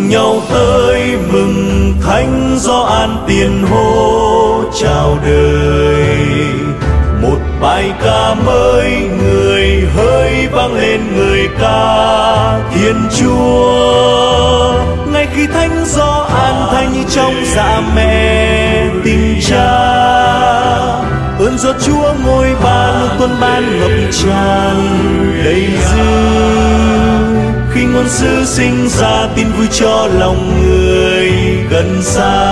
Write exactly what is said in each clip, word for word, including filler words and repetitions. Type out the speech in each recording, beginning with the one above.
cùng nhau tới mừng thánh gió an tiền hô chào đời. Một bài ca mới người hỡi vang lên người ca Thiên Chúa. Ngay khi thánh gió an thanh như trong dạ mẹ tình cha, ơn do Chúa ngôi ba luôn tuôn ban ngập tràn đầy dư. Khi ngôn sứ sinh ra tin vui cho lòng người gần xa.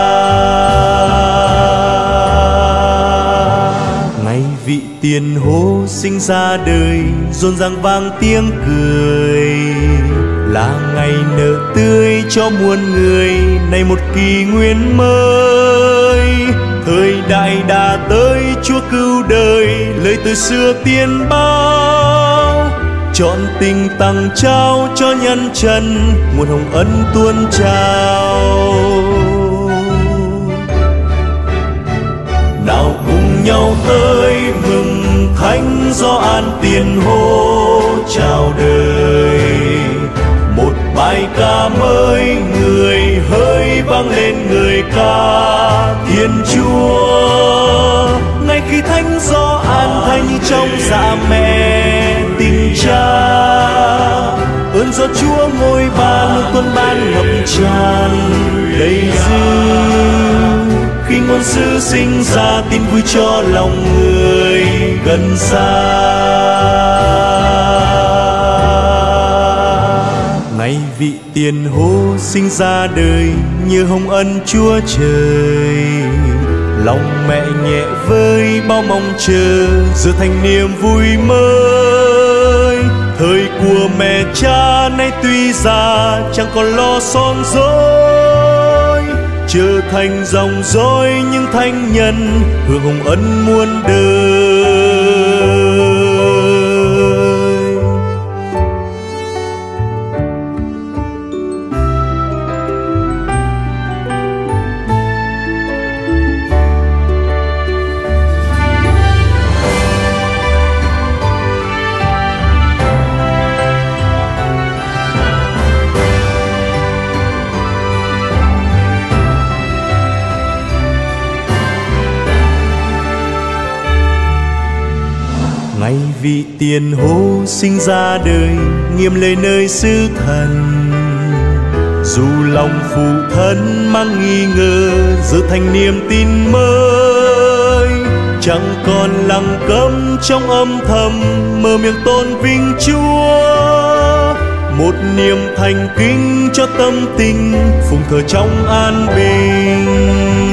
Ngày vị tiền hô sinh ra đời, rộn ràng vang tiếng cười, là ngày nở tươi cho muôn người. Này một kỷ nguyên mới, thời đại đã tới, Chúa cứu đời, lời từ xưa tiên bao. Chọn tình tặng trao cho nhân trần, nguồn hồng ân tuôn trào. Nào cùng nhau tới mừng thánh gió an tiền hô chào đời. Một bài ca mới người hỡi vang lên người ca Thiên Chúa. Ngay khi thánh gió an thanh như trong dạ mẹ tình cha, ơn do Chúa ngôi ba luôn tuôn ban ngập tràn đầy dư. Khi ngôn sứ sinh ra tin vui cho lòng người gần xa. Ngày vị tiền hô sinh ra đời, như hồng ân Chúa trời. Lòng mẹ nhẹ vơi bao mong chờ, giờ thành niềm vui mới. Thời của mẹ cha nay tuy già, chẳng còn lo son dối. Trở thành dòng dõi những thánh nhân, hưởng hồng ân muôn đời. Ngày vị tiền hô sinh ra đời, nghiêm lời nơi xứ thần. Dù lòng phụ thân mang nghi ngờ, giờ thành niềm tin mới. Chẳng còn lặng câm trong âm thầm, mở miệng tôn vinh Chúa. Một niềm thành kính cho tâm tình, phụng thờ trong an bình.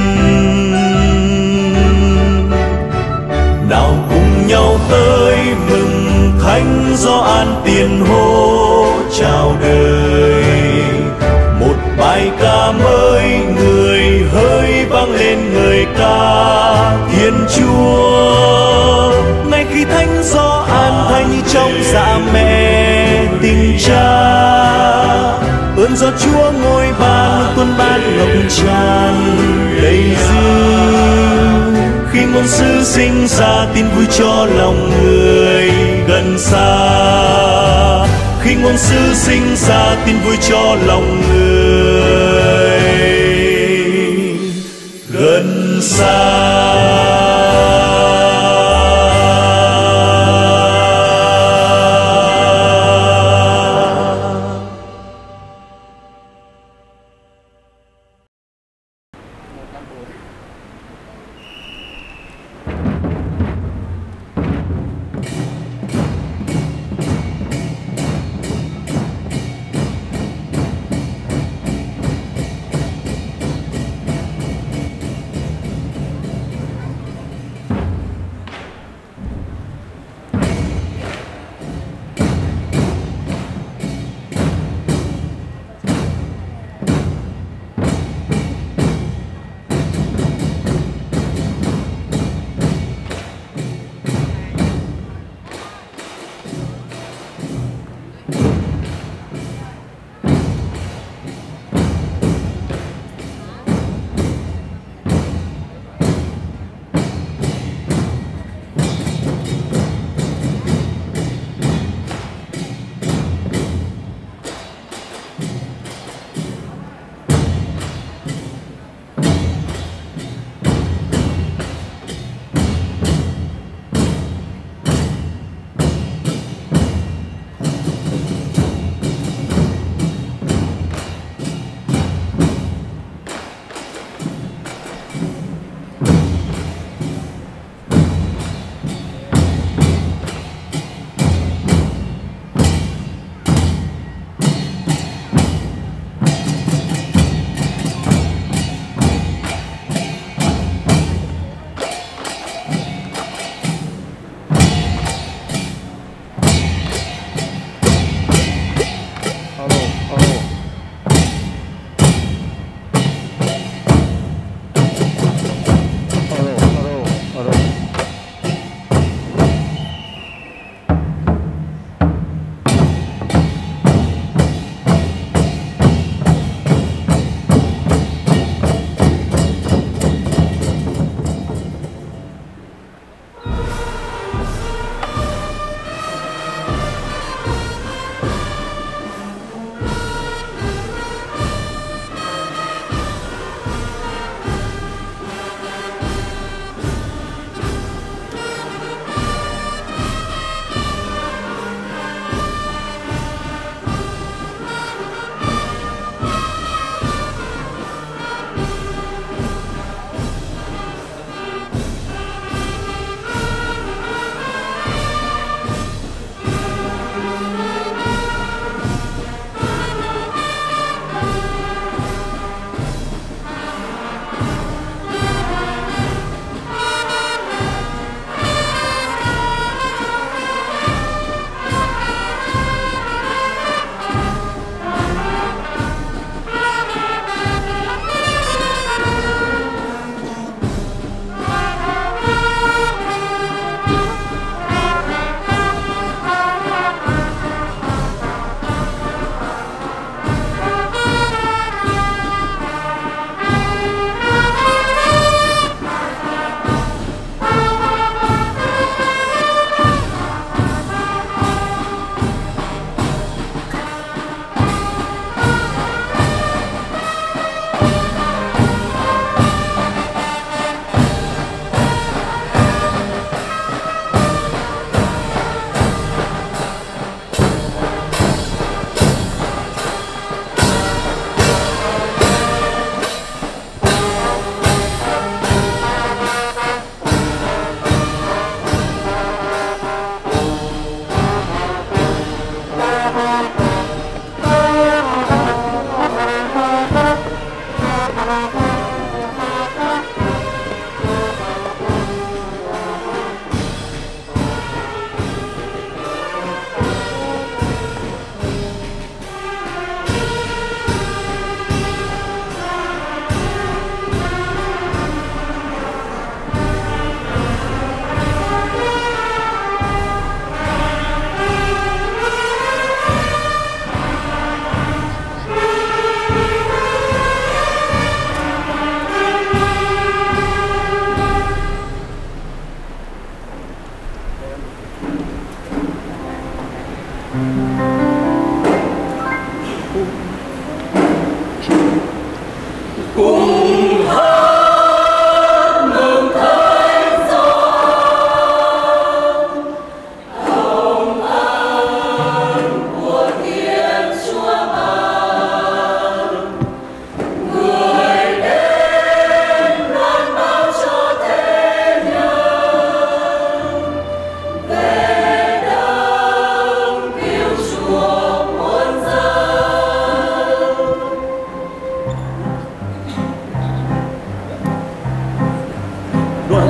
Nào cùng nhau tới mừng thánh gió an tiền hô chào đời. Một bài ca mới người hỡi vang lên người ca Thiên Chúa. Ngay khi thánh gió an thanh như trong dạ mẹ tình cha, ơn do Chúa ngôi ba luôn tuôn ban ngập tràn đầy dư. Khi ngôn sứ sinh ra tin vui cho lòng người gần xa. Khi ngôn sứ sinh ra tin vui cho lòng người gần xa.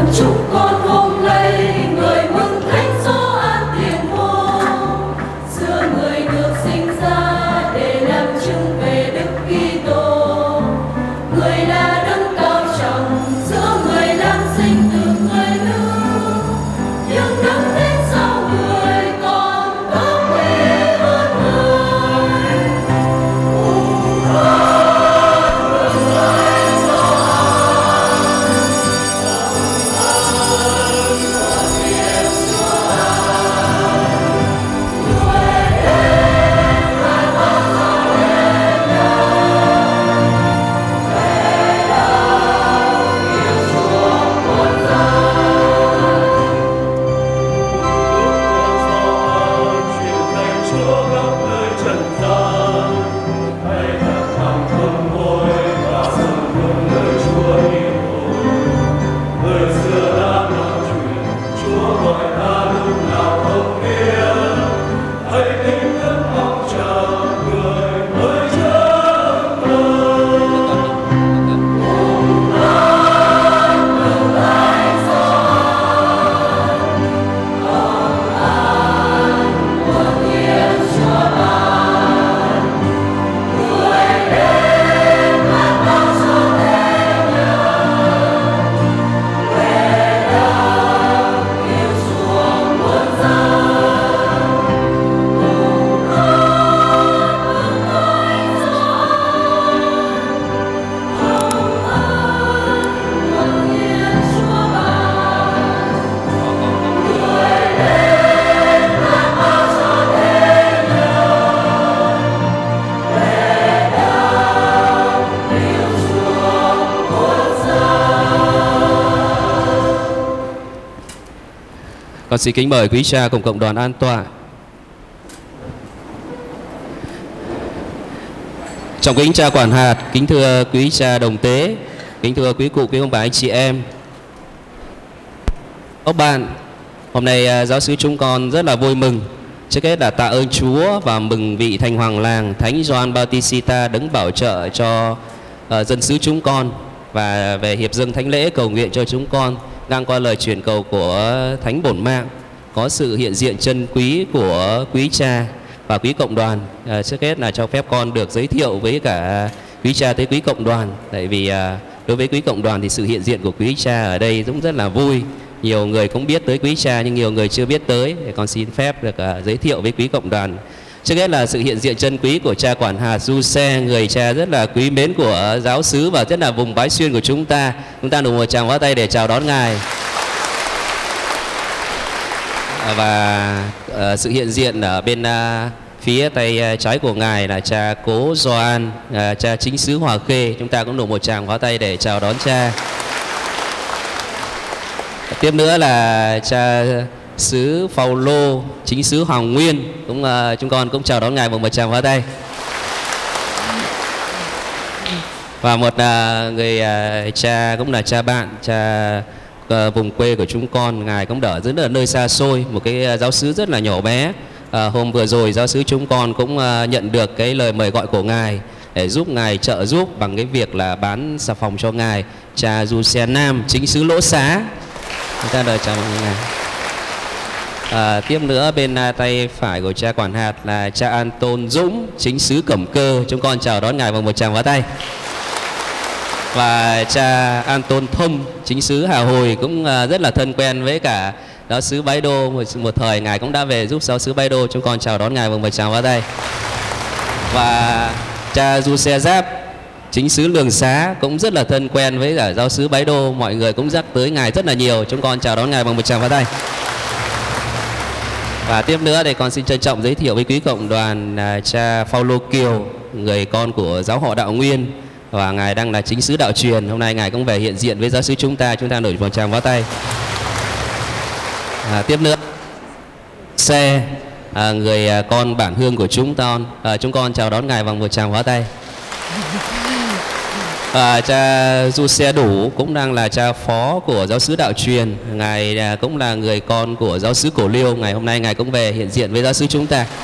chúng con hôm nay người mừng thánh gió an tiền hô. Xưa người được sinh ra để làm chứng về Đức Kitô. Người là đấng cao trọng giữa người làm sinh từ người nữ. Nhưng đấng đến sau người còn có quyền hơn người. Con xin kính mời quý cha cùng cộng đoàn an tọa. Trọng kính cha quản hạt, kính thưa quý cha đồng tế, kính thưa quý cụ, quý ông bà, anh chị em, các bạn, hôm nay giáo xứ chúng con rất là vui mừng. Trước hết là tạ ơn Chúa và mừng vị Thành Hoàng làng Thánh Gioan Bautista đấng bảo trợ cho uh, dân xứ chúng con, và về hiệp dâng thánh lễ cầu nguyện cho chúng con ngang qua lời truyền cầu của Thánh Bổn Mạng, có sự hiện diện chân quý của quý cha và quý cộng đoàn. À, trước hết là cho phép con được giới thiệu với cả quý cha tới quý cộng đoàn, tại vì à, đối với quý cộng đoàn thì sự hiện diện của quý cha ở đây cũng rất là vui. Nhiều người cũng biết tới quý cha nhưng nhiều người chưa biết tới, thì con xin phép được à, giới thiệu với quý cộng đoàn. Trước hết là sự hiện diện chân quý của cha quản hạt Du Xe, người cha rất là quý mến của giáo xứ và rất là vùng Bái Xuyên của chúng ta. Chúng ta dùng một tràng vỗ tay để chào đón ngài. Và uh, sự hiện diện ở bên uh, phía tay uh, trái của ngài là cha Cố Gioan, uh, cha chính xứ Hòa Khê. Chúng ta cũng dùng một tràng vỗ tay để chào đón cha. Tiếp nữa là cha xứ Phaolô, chính xứ Hoàng Nguyên, cũng uh, chúng con cũng chào đón ngài bằng một tràng vỗ tay. Và một uh, người uh, cha cũng là cha bạn, cha uh, vùng quê của chúng con, ngài cũng ở rất là nơi xa xôi, một cái uh, giáo xứ rất là nhỏ bé. Uh, hôm vừa rồi giáo xứ chúng con cũng uh, nhận được cái lời mời gọi của ngài để giúp ngài trợ giúp bằng cái việc là bán xà phòng cho ngài, cha Du Xe Nam, chính xứ Lỗ Xá. Chúng ta đợi chào mừng ngài. À, tiếp nữa bên uh, tay phải của cha quản hạt là cha An Tôn Dũng, chính xứ Cẩm Cơ. Chúng con chào đón ngài bằng một tràng vỗ tay. Và cha An Tôn Thông, chính xứ Hà Hồi, cũng uh, rất là thân quen với cả giáo xứ Bái Đô. Một, một thời ngài cũng đã về giúp giáo xứ Bái Đô. Chúng con chào đón ngài bằng một tràng vỗ tay. Và cha Du Xe Giáp, chính xứ Lương Xá, cũng rất là thân quen với cả giáo xứ Bái Đô. Mọi người cũng nhắc tới ngài rất là nhiều. Chúng con chào đón ngài bằng một tràng vỗ tay. Và tiếp nữa thì con xin trân trọng giới thiệu với quý cộng đoàn là cha Phaolô Kiều, người con của giáo họ Đạo Nguyên, và ngài đang là chính xứ Đạo Truyền. Hôm nay ngài cũng về hiện diện với giáo xứ chúng ta. Chúng ta nổi một tràng vỗ tay. À, tiếp nữa Xe, à, người con bản hương của chúng con, à, chúng con chào đón ngài bằng một tràng vỗ tay. À, cha Du Xe Đủ cũng đang là cha phó của giáo xứ Đạo Truyền, ngài à, cũng là người con của giáo xứ Cổ Liêu. Ngày hôm nay ngài cũng về hiện diện với giáo xứ chúng ta.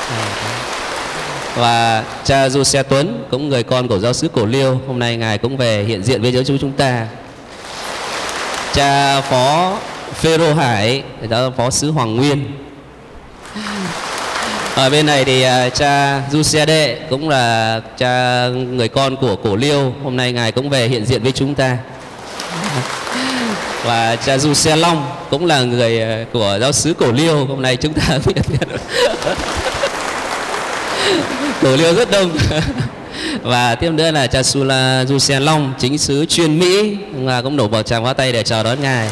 Và cha Du Xe Tuấn, cũng người con của giáo xứ Cổ Liêu, hôm nay ngài cũng về hiện diện với giáo xứ chúng ta. cha Phó Phêrô Hải, giáo phó sứ Hoàng Nguyên. Ở bên này thì uh, cha Du Xe Đệ cũng là cha người con của Cổ Liêu, hôm nay ngài cũng về hiện diện với chúng ta. Và cha Du Xe Long cũng là người của giáo xứ Cổ Liêu, hôm nay chúng ta hiện diện. Cổ Liêu rất đông. Và tiếp nữa là cha Sula Du Xe Long, chính sứ Chuyên Mỹ, và cũng nổ vào tràng pháo tay để chào đón ngài.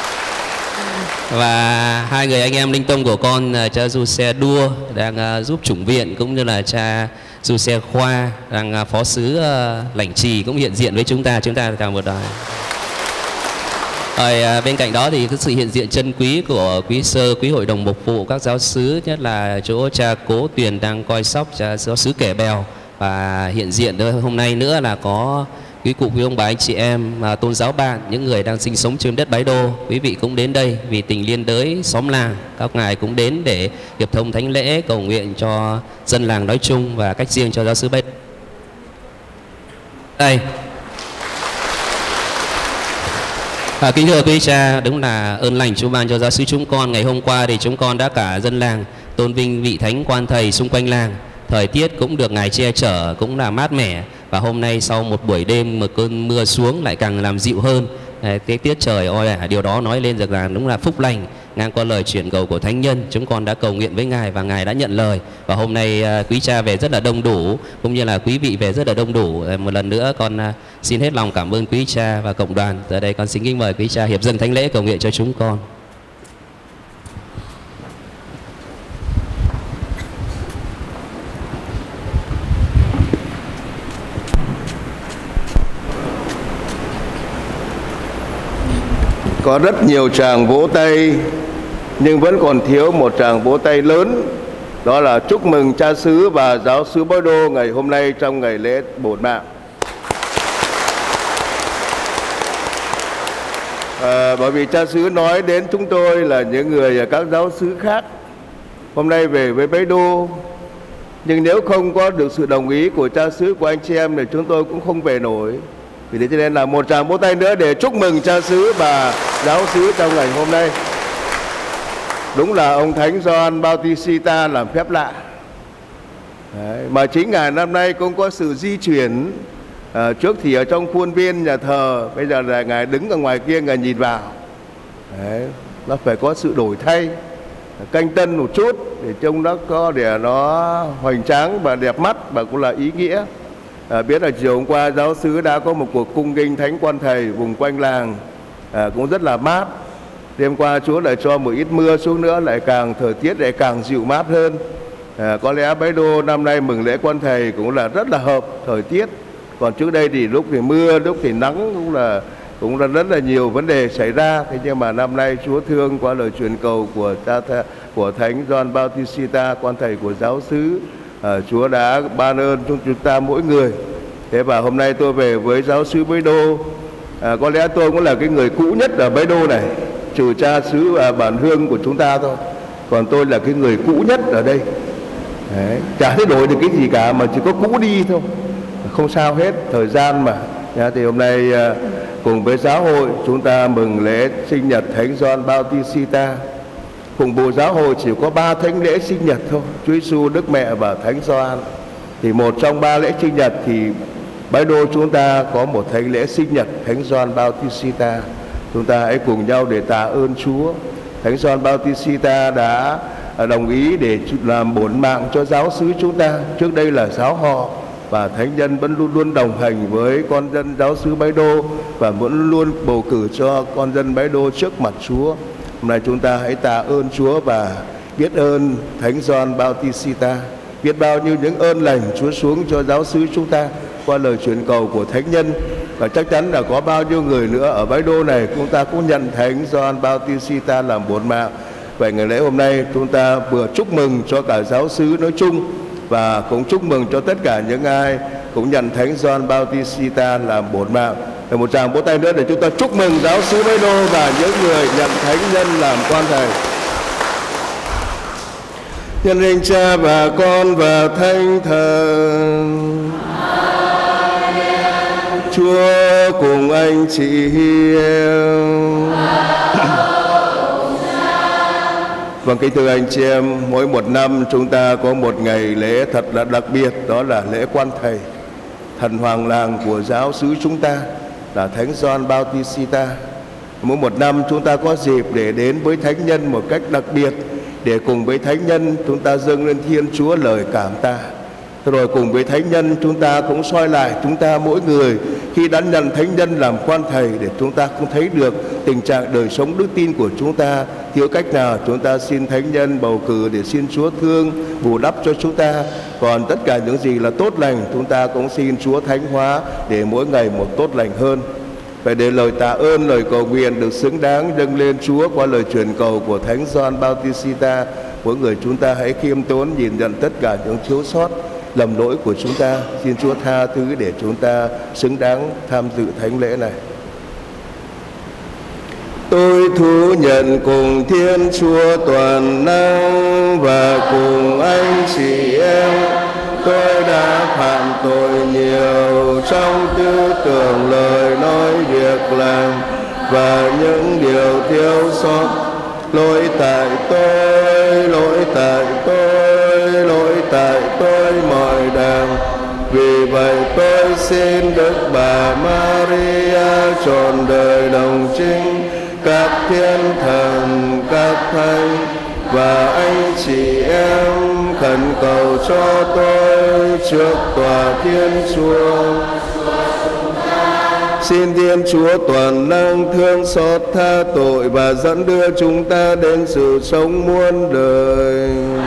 Và hai người anh em linh tông của con, cha Du Xe Đua đang uh, giúp chủng viện, cũng như là cha Du Xe Khoa đang uh, phó sứ uh, Lảnh Trì cũng hiện diện với chúng ta. Chúng ta chào một đời. Ở uh, bên cạnh đó thì cái sự hiện diện chân quý của quý sơ, quý hội đồng mục vụ, các giáo xứ, nhất là chỗ cha Cố Tuyền đang coi sóc, cha giáo xứ Kẻ Bèo. Và hiện diện hôm nay nữa là có quý cụ, quý ông bà, anh chị em mà tôn giáo bạn, những người đang sinh sống trên đất Bái Đô. Quý vị cũng đến đây vì tình liên đới xóm làng. Các ngài cũng đến để hiệp thông thánh lễ, cầu nguyện cho dân làng nói chung và cách riêng cho giáo xứ Bái Đô. Đây. À, kính thưa quý cha, đúng là ơn lành Chúa ban cho giáo xứ chúng con. Ngày hôm qua thì chúng con đã cả dân làng tôn vinh vị thánh quan thầy xung quanh làng. Thời tiết cũng được ngài che chở, cũng là mát mẻ. Và hôm nay sau một buổi đêm mà cơn mưa xuống lại càng làm dịu hơn cái tiết trời oi ả. Điều đó nói lên rằng là đúng là phúc lành. Ngang qua lời chuyển cầu của thánh nhân, chúng con đã cầu nguyện với ngài và ngài đã nhận lời. Và hôm nay quý cha về rất là đông đủ, cũng như là quý vị về rất là đông đủ. Một lần nữa con xin hết lòng cảm ơn quý cha và cộng đoàn. Giờ đây con xin kính mời quý cha hiệp dâng thánh lễ cầu nguyện cho chúng con. Có rất nhiều tràng vỗ tay, nhưng vẫn còn thiếu một tràng vỗ tay lớn. Đó là chúc mừng cha xứ và giáo xứ Bái Đô ngày hôm nay trong ngày lễ bổn mạng. À, bởi vì cha xứ nói đến chúng tôi là những người ở các giáo xứ khác hôm nay về với Bái Đô. Nhưng nếu không có được sự đồng ý của cha xứ, của anh chị em thì chúng tôi cũng không về nổi. Vì thế cho nên là một tràng vỗ tay nữa để chúc mừng cha xứ và giáo xứ trong ngày hôm nay. Đúng là ông Thánh Gioan Bautista làm phép lạ. Đấy, mà chính ngài năm nay cũng có sự di chuyển. À, trước thì ở trong khuôn viên nhà thờ, bây giờ là ngài đứng ở ngoài kia, ngài nhìn vào. Đấy, nó phải có sự đổi thay, canh tân một chút để trông nó có để nó hoành tráng và đẹp mắt và cũng là ý nghĩa. À, biết là chiều hôm qua giáo xứ đã có một cuộc cung nghinh thánh quan thầy vùng quanh làng, à, cũng rất là mát. Đêm qua Chúa lại cho một ít mưa xuống nữa, lại càng thời tiết lại càng dịu mát hơn. À, có lẽ Bái Đô năm nay mừng lễ quan thầy cũng là rất là hợp thời tiết. Còn trước đây thì lúc thì mưa, lúc thì nắng, cũng là cũng là rất là nhiều vấn đề xảy ra. Thế nhưng mà năm nay Chúa thương qua lời truyền cầu của cha của Thánh Gioan Bautista, quan thầy của giáo xứ, à, Chúa đã ban ơn cho chúng ta mỗi người. Thế và hôm nay tôi về với giáo xứ Bái Đô, à, có lẽ tôi cũng là cái người cũ nhất ở Bái Đô này, trừ cha xứ và bản hương của chúng ta thôi. Còn tôi là cái người cũ nhất ở đây. Đấy, chả thay đổi được cái gì cả, mà chỉ có cũ đi thôi, không sao hết, thời gian mà. Nha, thì hôm nay à, cùng với giáo hội chúng ta mừng lễ sinh nhật Thánh Gioan Bautista. Cùng bộ giáo hội chỉ có ba thánh lễ sinh nhật thôi, Chúa Giêsu, Đức Mẹ và Thánh Gioan. Thì một trong ba lễ sinh nhật thì Bái Đô chúng ta có một thánh lễ sinh nhật Thánh Gioan Bautista. Chúng ta hãy cùng nhau để tạ ơn Chúa. Thánh Gioan Bautista đã đồng ý để làm bổn mạng cho giáo xứ chúng ta. Trước đây là giáo họ, và thánh nhân vẫn luôn luôn đồng hành với con dân giáo xứ Bái Đô và vẫn luôn bầu cử cho con dân Bái Đô trước mặt Chúa. Hôm nay chúng ta hãy tạ ơn Chúa và biết ơn Thánh Gioan Bautista. Biết bao nhiêu những ơn lành Chúa xuống cho giáo xứ chúng ta qua lời truyền cầu của thánh nhân. Và chắc chắn là có bao nhiêu người nữa ở Bái Đô này chúng ta cũng nhận Thánh Gioan Bautista làm bổn mạng. Vậy ngày lễ hôm nay chúng ta vừa chúc mừng cho cả giáo xứ nói chung và cũng chúc mừng cho tất cả những ai cũng nhận Thánh Gioan Bautista làm bổn mạng. Và một tràng vỗ tay nữa để chúng ta chúc mừng giáo xứ Bái Đô và những người nhận thánh nhân làm quan thầy. Nhân danh Cha và Con và Thánh Thần. Chúa cùng anh chị hiếu. Vâng, kính thưa anh chị em, mỗi một năm chúng ta có một ngày lễ thật là đặc biệt, đó là lễ Quan Thầy, thần hoàng làng của giáo xứ chúng ta là Thánh Gioan Bautista. Mỗi một năm chúng ta có dịp để đến với thánh nhân một cách đặc biệt, để cùng với thánh nhân chúng ta dâng lên Thiên Chúa lời cảm tạ. Rồi cùng với thánh nhân chúng ta cũng soi lại chúng ta mỗi người khi đã nhận thánh nhân làm quan thầy, để chúng ta cũng thấy được tình trạng đời sống đức tin của chúng ta thiếu cách nào. Chúng ta xin thánh nhân bầu cử để xin Chúa thương bù đắp cho chúng ta. Còn tất cả những gì là tốt lành chúng ta cũng xin Chúa thánh hóa để mỗi ngày một tốt lành hơn. Vậy để lời tạ ơn, lời cầu nguyện được xứng đáng dâng lên Chúa qua lời truyền cầu của Thánh Gioan Bautista, mỗi người chúng ta hãy khiêm tốn nhìn nhận tất cả những thiếu sót, lầm lỗi của chúng ta, xin Chúa tha thứ để chúng ta xứng đáng tham dự thánh lễ này. Tôi thú nhận cùng Thiên Chúa toàn năng và cùng anh chị em, tôi đã phạm tội nhiều trong tư tưởng, lời nói, việc làm và những điều thiếu sót. Lỗi tại tôi, lỗi tại tôi, lỗi tại tôi mọi đàng. Vì vậy tôi xin Đức Bà Maria trọn đời đồng trinh, các thiên thần, các thánh và anh chị em khẩn cầu cho tôi trước tòa Thiên Chúa. Xin Thiên Chúa toàn năng thương xót tha tội và dẫn đưa chúng ta đến sự sống muôn đời.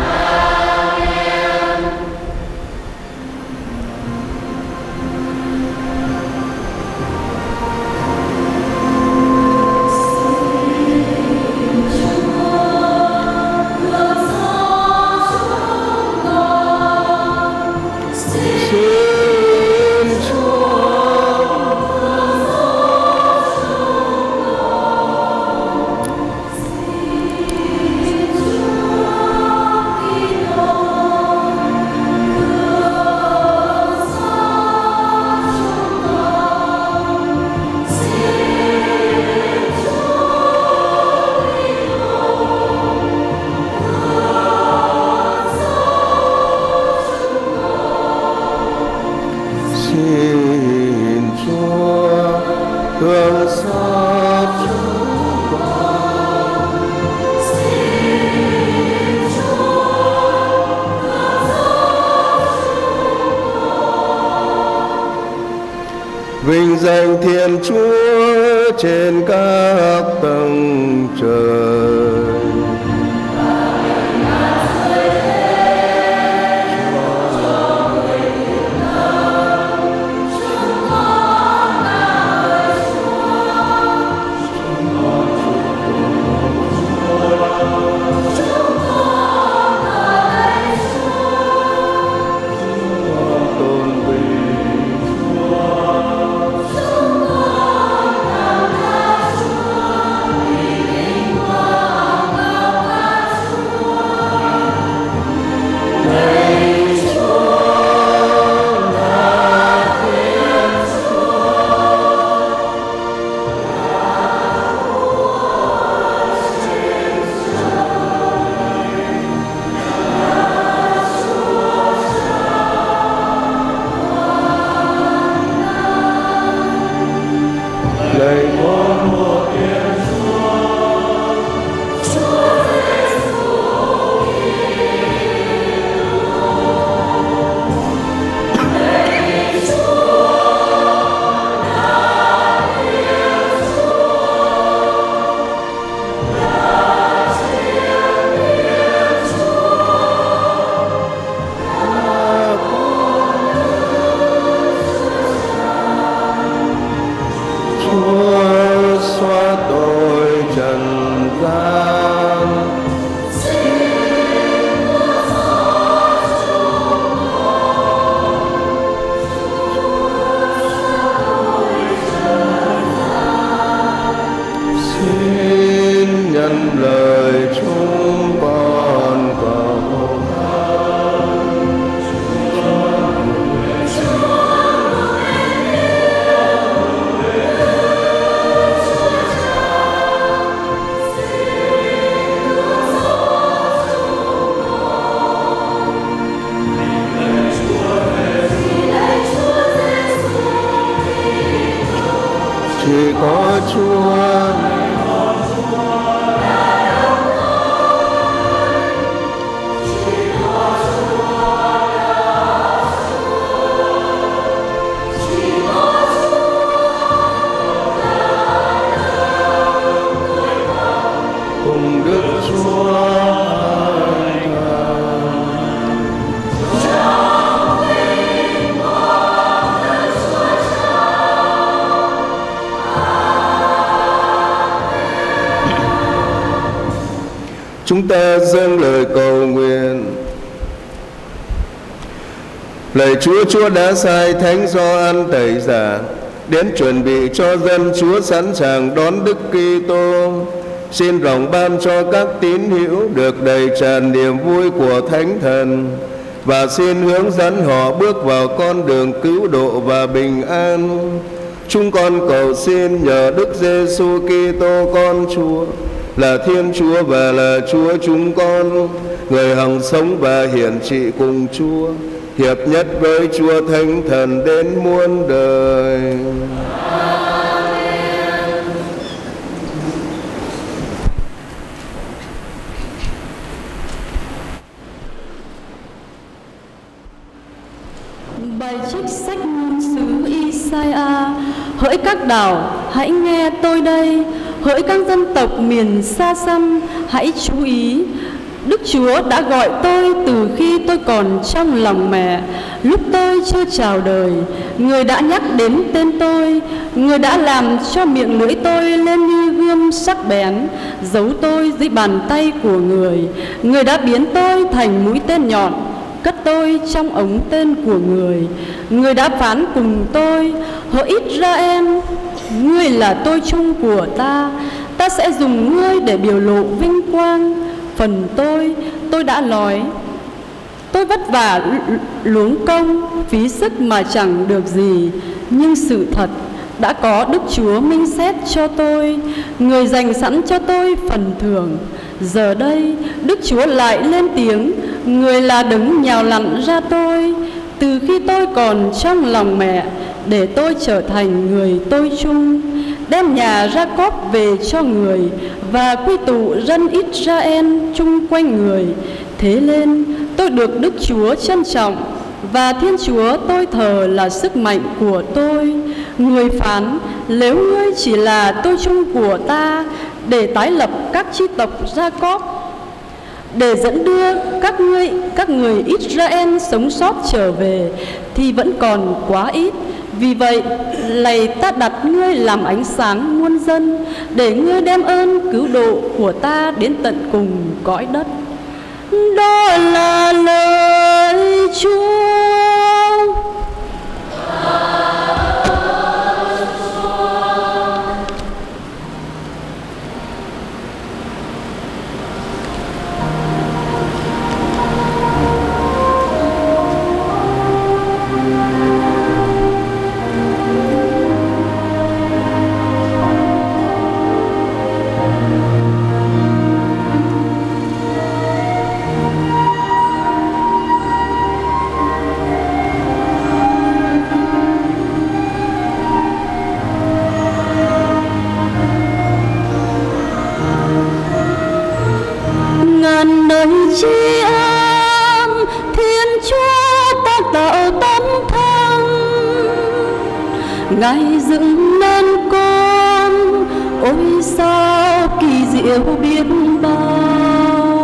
Vinh danh Thiên Chúa trên các tầng trời. Chúng ta dâng lời cầu nguyện. Lạy Chúa, Chúa đã sai Thánh Gioan Tẩy Giả đến chuẩn bị cho dân Chúa sẵn sàng đón Đức Kitô. Xin rộng ban cho các tín hữu được đầy tràn niềm vui của Thánh Thần, và xin hướng dẫn họ bước vào con đường cứu độ và bình an. Chúng con cầu xin nhờ Đức Giêsu Kitô con Chúa, là Thiên Chúa và là Chúa chúng con, người hằng sống và hiển trị cùng Chúa, hiệp nhất với Chúa Thánh Thần đến muôn đời. Bài trích sách ngôn sứ Isaiah: Hỡi các đảo, hãy nghe tôi đây, hỡi các dân tộc miền xa xăm, hãy chú ý. Đức Chúa đã gọi tôi từ khi tôi còn trong lòng mẹ, lúc tôi chưa chào đời. Người đã nhắc đến tên tôi, Người đã làm cho miệng lưỡi tôi lên như gươm sắc bén, giấu tôi dưới bàn tay của Người. Người đã biến tôi thành mũi tên nhọn, cất tôi trong ống tên của Người. Người đã phán cùng tôi: Hỡi Israel, ngươi là tôi chung của ta, ta sẽ dùng ngươi để biểu lộ vinh quang. Phần tôi, tôi đã nói, tôi vất vả luống công, phí sức mà chẳng được gì. Nhưng sự thật đã có Đức Chúa minh xét cho tôi, Người dành sẵn cho tôi phần thưởng. Giờ đây Đức Chúa lại lên tiếng, Người là đấng nhào lặn ra tôi từ khi tôi còn trong lòng mẹ, để tôi trở thành người tôi chung, đem nhà Gia-cốp về cho Người và quy tụ dân Israel chung quanh Người. Thế nên tôi được Đức Chúa trân trọng, và Thiên Chúa tôi thờ là sức mạnh của tôi. Người phán: Nếu ngươi chỉ là tôi chung của ta, để tái lập các chi tộc Gia-cốp, để dẫn đưa các ngươi các người Israel sống sót trở về, thì vẫn còn quá ít. Vì vậy, lạy ta đặt ngươi làm ánh sáng muôn dân, để ngươi đem ơn cứu độ của ta đến tận cùng cõi đất. Đó là lời Chúa. Chi âm Thiên Chúa ta tạo tâm thân, Ngài dựng nên con, ôi sao kỳ diệu biết bao.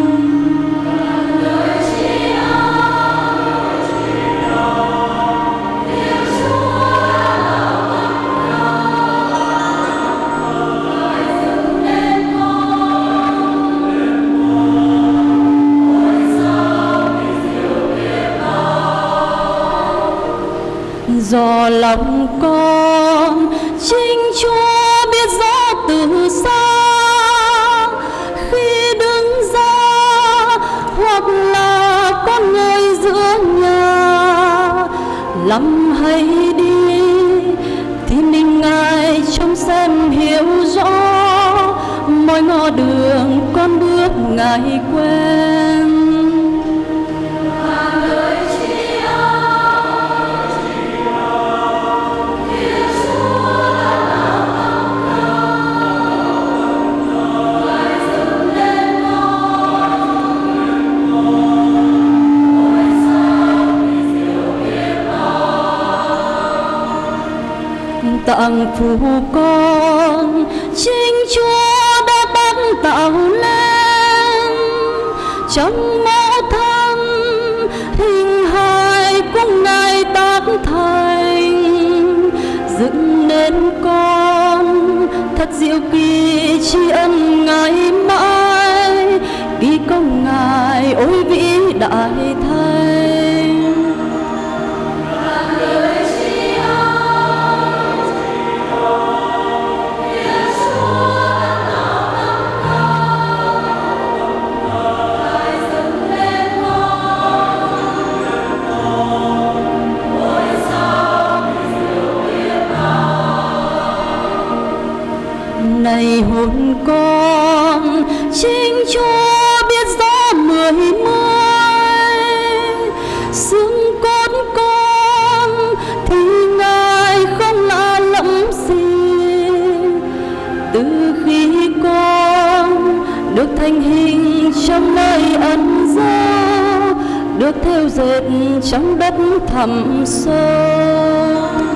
Do lòng con chính Chúa biết rõ từ xa, khi đứng ra hoặc là con người giữa nhà, lắm hay đi thì mình Ngài trông xem hiểu rõ, mỗi ngõ đường con bước Ngài quen. Tặng phù con chính Chúa đã bắt tạo lên, trong mẫu thân hình hài của Ngài tác thành, dựng nên con thật diệu kỳ tri ân Ngài mãi, đại thánh. Này hồn con, chính Chúa biết rõ mười mới xương cốt con thì Ngài không lạ lẫm gì. Từ khi con được thành hình trong nơi ẩn giấu, được theo dệt trong đất thẳm sâu.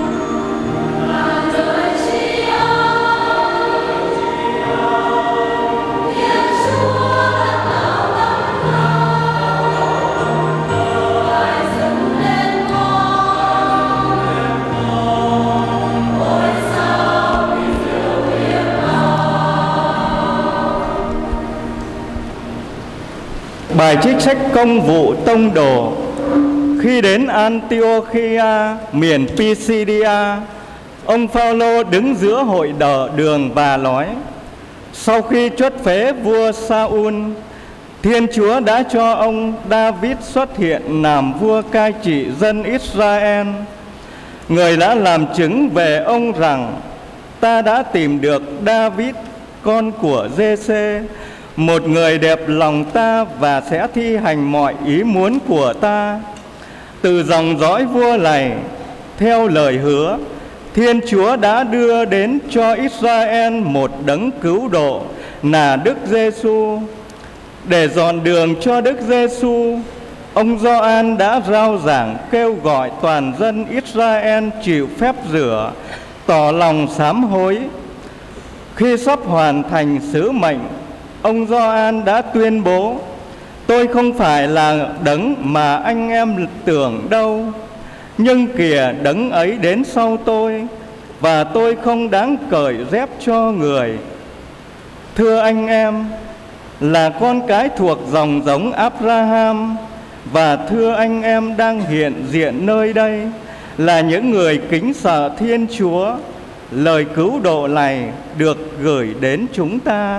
Bài trích sách Công vụ Tông Đồ. Khi đến Antiochia, miền Pisidia, ông Phaolô đứng giữa hội đờ đường và nói: sau khi chuất phế vua Saul, Thiên Chúa đã cho ông David xuất hiện làm vua cai trị dân Israel. Người đã làm chứng về ông rằng: ta đã tìm được David, con của Giê-xê, một người đẹp lòng ta và sẽ thi hành mọi ý muốn của ta. Từ dòng dõi vua này, theo lời hứa, Thiên Chúa đã đưa đến cho Israel một đấng cứu độ là Đức Giê-xu. Để dọn đường cho Đức Giê-xu, ông Gioan đã rao giảng kêu gọi toàn dân Israel chịu phép rửa, tỏ lòng sám hối. Khi sắp hoàn thành sứ mệnh, ông Gioan đã tuyên bố: tôi không phải là đấng mà anh em tưởng đâu, nhưng kìa đấng ấy đến sau tôi, và tôi không đáng cởi dép cho người. Thưa anh em, là con cái thuộc dòng giống Abraham, và thưa anh em đang hiện diện nơi đây, là những người kính sợ Thiên Chúa, lời cứu độ này được gửi đến chúng ta.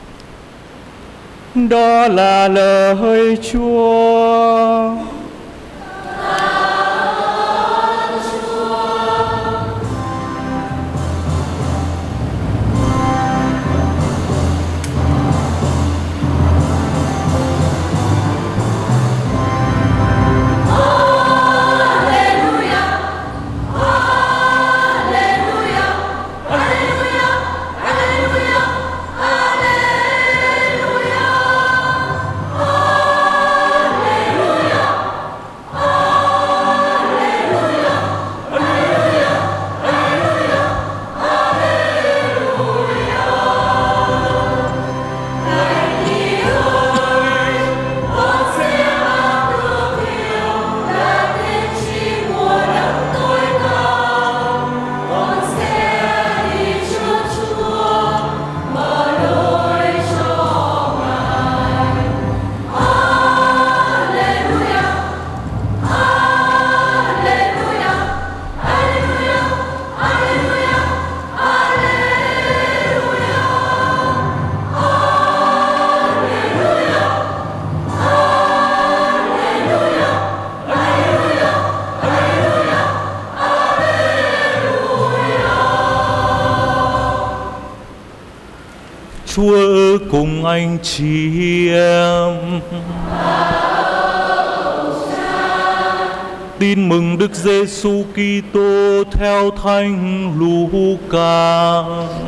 Đó là lời Chúa. Chúa ở cùng anh chị em. Tin mừng Đức Giêsu Kitô theo Thánh Luca.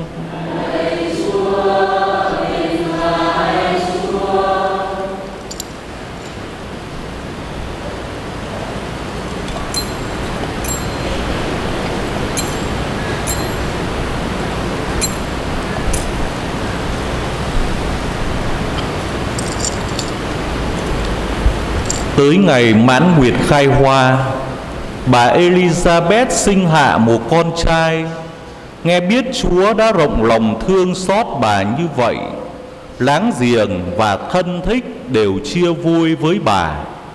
Tới ngày mãn nguyệt khai hoa, bà Elizabeth sinh hạ một con trai. Nghe biết Chúa đã rộng lòng thương xót bà như vậy, láng giềng và thân thích đều chia vui với bà.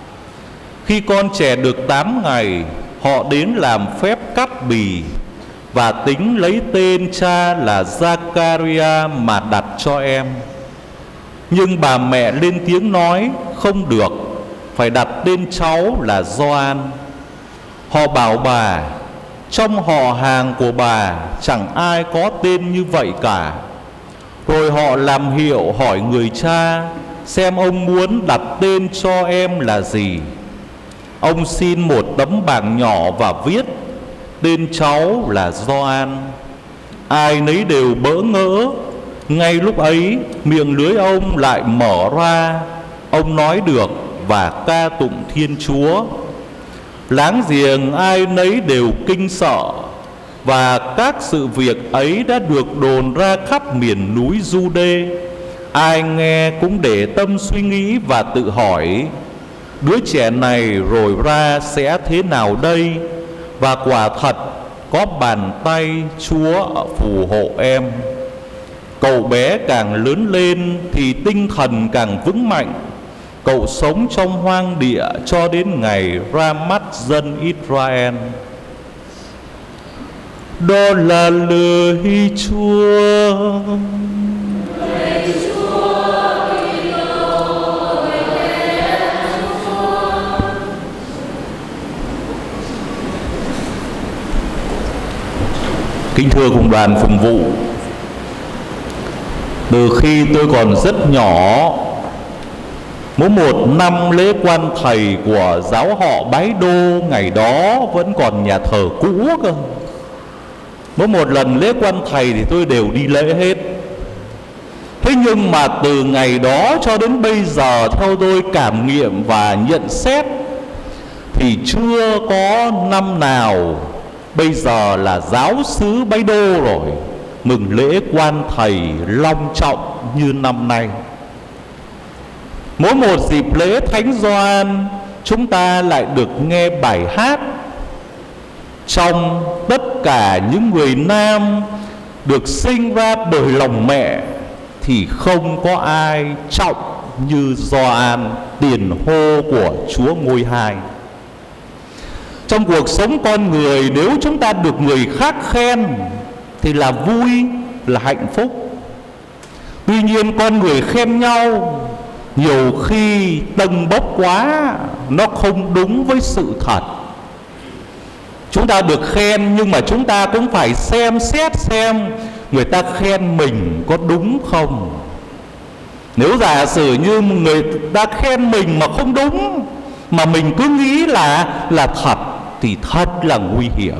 Khi con trẻ được tám ngày, họ đến làm phép cắt bì và tính lấy tên cha là Giacaria mà đặt cho em. Nhưng bà mẹ lên tiếng nói không được, phải đặt tên cháu là Gioan. Họ bảo bà, trong họ hàng của bà chẳng ai có tên như vậy cả. Rồi họ làm hiệu hỏi người cha xem ông muốn đặt tên cho em là gì. Ông xin một tấm bảng nhỏ và viết tên cháu là Gioan. Ai nấy đều bỡ ngỡ. Ngay lúc ấy miệng lưỡi ông lại mở ra, ông nói được và ca tụng Thiên Chúa. Láng giềng ai nấy đều kinh sợ, và các sự việc ấy đã được đồn ra khắp miền núi Giu-đê. Ai nghe cũng để tâm suy nghĩ và tự hỏi, đứa trẻ này rồi ra sẽ thế nào đây? Và quả thật có bàn tay Chúa phù hộ em. Cậu bé càng lớn lên thì tinh thần càng vững mạnh. Cậu sống trong hoang địa cho đến ngày ra mắt dân Israel. Đó là lời Chúa. Kính thưa cùng đoàn phụng vụ, từ khi tôi còn rất nhỏ, mỗi một năm lễ quan thầy của giáo họ Bái Đô ngày đó vẫn còn nhà thờ cũ cơ. Mỗi một lần lễ quan thầy thì tôi đều đi lễ hết. Thế nhưng mà từ ngày đó cho đến bây giờ, theo tôi cảm nghiệm và nhận xét, thì chưa có năm nào, bây giờ là giáo xứ Bái Đô rồi, mừng lễ quan thầy long trọng như năm nay. Mỗi một dịp lễ Thánh Gioan, chúng ta lại được nghe bài hát. Trong tất cả những người nam được sinh ra bởi lòng mẹ thì không có ai trọng như Gioan, tiền hô của Chúa Ngôi Hai. Trong cuộc sống con người, nếu chúng ta được người khác khen thì là vui, là hạnh phúc. Tuy nhiên con người khen nhau nhiều khi tâng bốc quá, nó không đúng với sự thật. Chúng ta được khen nhưng mà chúng ta cũng phải xem xét xem người ta khen mình có đúng không. Nếu giả sử như người ta khen mình mà không đúng, mà mình cứ nghĩ là là thật, thì thật là nguy hiểm.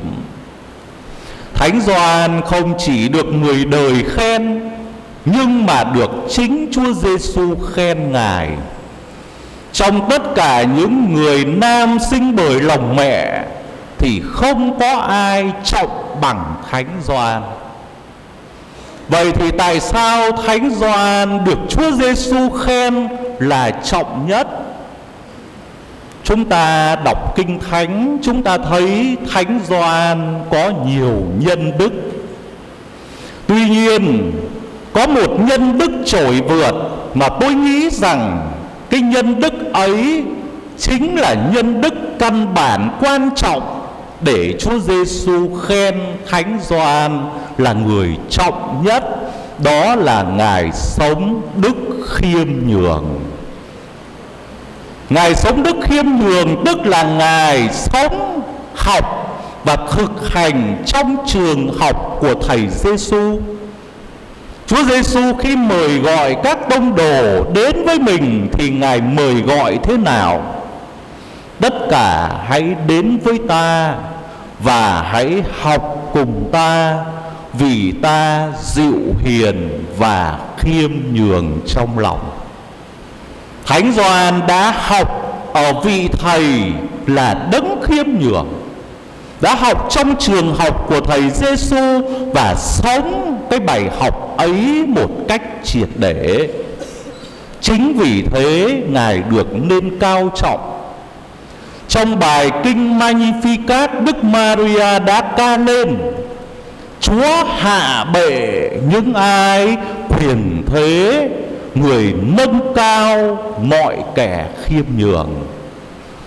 Thánh Gioan không chỉ được người đời khen, nhưng mà được chính Chúa Giêsu khen Ngài. Trong tất cả những người nam sinh bởi lòng mẹ thì không có ai trọng bằng Thánh Gioan. Vậy thì tại sao Thánh Gioan được Chúa Giêsu khen là trọng nhất? Chúng ta đọc Kinh Thánh, chúng ta thấy Thánh Gioan có nhiều nhân đức. Tuy nhiên, có một nhân đức trội vượt mà tôi nghĩ rằng cái nhân đức ấy chính là nhân đức căn bản quan trọng để Chúa Giêsu khen Thánh Gioan là người trọng nhất. Đó là Ngài sống đức khiêm nhường. Ngài sống đức khiêm nhường tức là Ngài sống, học và thực hành trong trường học của Thầy Giêsu. Chúa Giêsu khi mời gọi các tông đồ đến với mình thì Ngài mời gọi thế nào? Tất cả hãy đến với ta và hãy học cùng ta, vì ta dịu hiền và khiêm nhường trong lòng. Thánh Gioan đã học ở vị thầy là đấng khiêm nhường, đã học trong trường học của Thầy Giêsu và sống cái bài học ấy một cách triệt để. Chính vì thế Ngài được nên cao trọng. Trong bài kinh Magnificat, Đức Maria đã ca lên: Chúa hạ bệ những ai quyền thế, người nâng cao mọi kẻ khiêm nhường.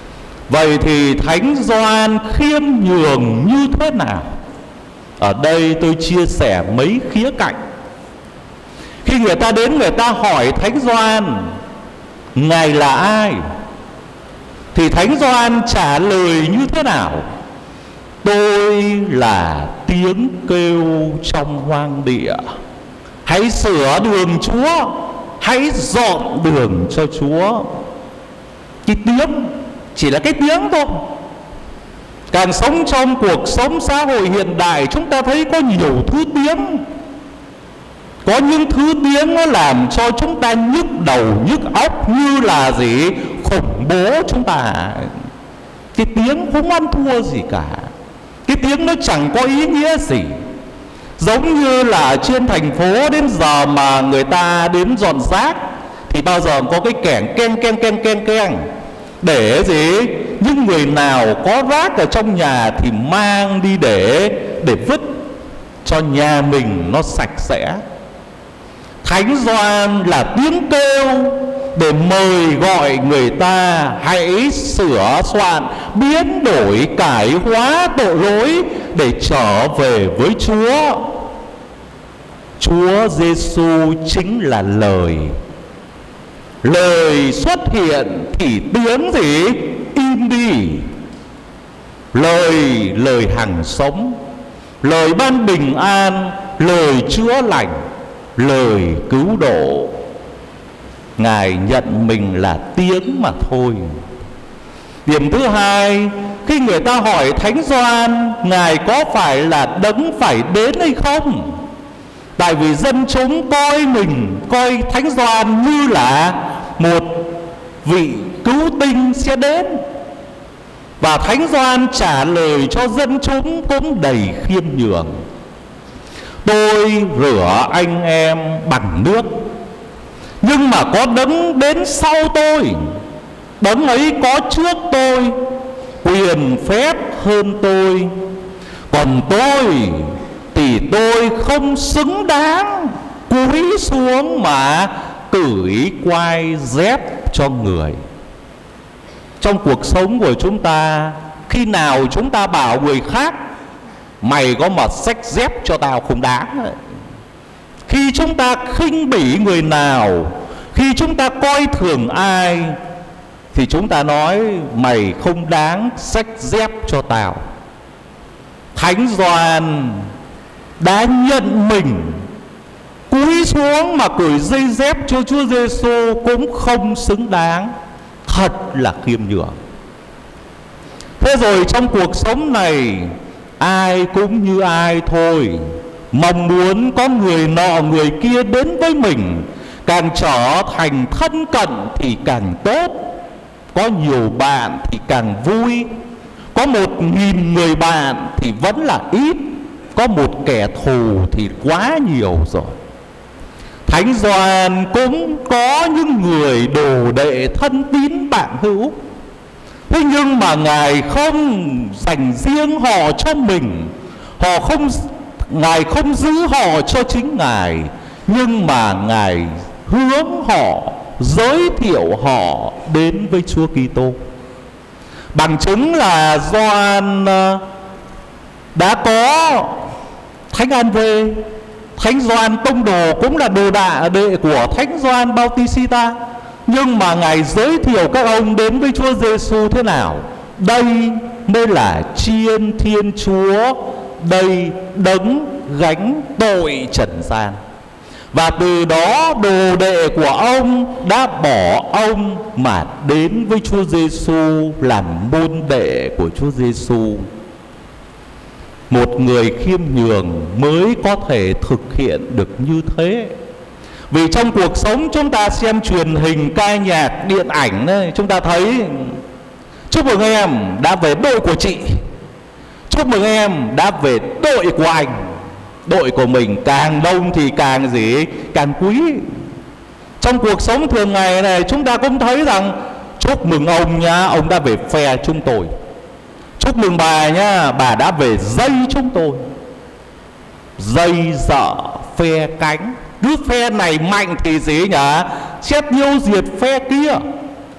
Vậy thì Thánh Gioan khiêm nhường như thế nào? Ở đây tôi chia sẻ mấy khía cạnh. Khi người ta đến, người ta hỏi Thánh Gioan Ngài là ai, thì Thánh Gioan trả lời như thế nào? Tôi là tiếng kêu trong hoang địa, hãy sửa đường Chúa, hãy dọn đường cho Chúa. Cái tiếng chỉ là cái tiếng thôi. Càng sống trong cuộc sống xã hội hiện đại, chúng ta thấy có nhiều thứ tiếng. Có những thứ tiếng nó làm cho chúng ta nhức đầu nhức óc, như là gì? Khủng bố chúng ta. Cái tiếng không ăn thua gì cả. Cái tiếng nó chẳng có ý nghĩa gì. Giống như là trên thành phố đến giờ mà người ta đến dọn rác thì bao giờ có cái kẻng keng keng keng keng keng, để gì? Những người nào có rác ở trong nhà thì mang đi để để vứt cho nhà mình nó sạch sẽ. Thánh Gioan là tiếng kêu để mời gọi người ta hãy sửa soạn, biến đổi, cải hóa tội lỗi để trở về với Chúa. Chúa Giêsu chính là lời. Lời xuất hiện thì tiếng gì? Im đi. Lời, lời hằng sống, lời ban bình an, lời chữa lành, lời cứu độ. Ngài nhận mình là tiếng mà thôi. Điểm thứ hai, khi người ta hỏi Thánh Gioan Ngài có phải là đấng phải đến hay không, tại vì dân chúng coi mình, coi Thánh Gioan như là một vị cứu tinh sẽ đến. Và Thánh Gioan trả lời cho dân chúng cũng đầy khiêm nhường. Tôi rửa anh em bằng nước, nhưng mà có đấng đến sau tôi, đấng ấy có trước tôi quyền phép hơn tôi. Còn tôi thì tôi không xứng đáng cúi xuống mà cởi quai dép cho người. Trong cuộc sống của chúng ta, khi nào chúng ta bảo người khác mày có mà xách dép cho tao không đáng? Khi chúng ta khinh bỉ người nào, khi chúng ta coi thường ai, thì chúng ta nói mày không đáng xách dép cho tao. Thánh Gioan đã nhận mình, cúi xuống mà cởi dây dép cho Chúa Giêsu cũng không xứng đáng. Thật là khiêm nhường. Thế rồi trong cuộc sống này, ai cũng như ai thôi, mong muốn có người nọ người kia đến với mình, càng trở thành thân cận thì càng tốt. Có nhiều bạn thì càng vui. Có một nghìn người bạn thì vẫn là ít. Có một kẻ thù thì quá nhiều rồi. Thánh Gioan cũng có những người đồ đệ thân tín bạn hữu. Thế nhưng mà Ngài không dành riêng họ cho mình, họ không, Ngài không giữ họ cho chính Ngài, nhưng mà Ngài hướng họ, giới thiệu họ đến với Chúa Kitô. Bằng chứng là Gioan đã có Thánh An-vê. Thánh Gioan Tông Đồ cũng là đồ đạ đệ của Thánh Gioan Bautista, nhưng mà Ngài giới thiệu các ông đến với Chúa Giêsu thế nào? Đây mới là Chiên Thiên Chúa, đây đấng gánh tội trần gian. Và từ đó đồ đệ của ông đã bỏ ông mà đến với Chúa Giêsu, làm môn đệ của Chúa Giêsu. Một người khiêm nhường mới có thể thực hiện được như thế. Vì trong cuộc sống chúng ta xem truyền hình, ca nhạc, điện ảnh ấy, chúng ta thấy chúc mừng em đã về đội của chị, chúc mừng em đã về đội của anh. Đội của mình càng đông thì càng gì? Càng quý. Trong cuộc sống thường ngày này chúng ta cũng thấy rằng chúc mừng ông nha, ông đã về phe chúng tôi. Chúc mừng bà nha, bà đã về dây chúng tôi. Dây dợ phe cánh, cứ phe này mạnh thì gì nhỉ? Xét nhiêu diệt phe kia.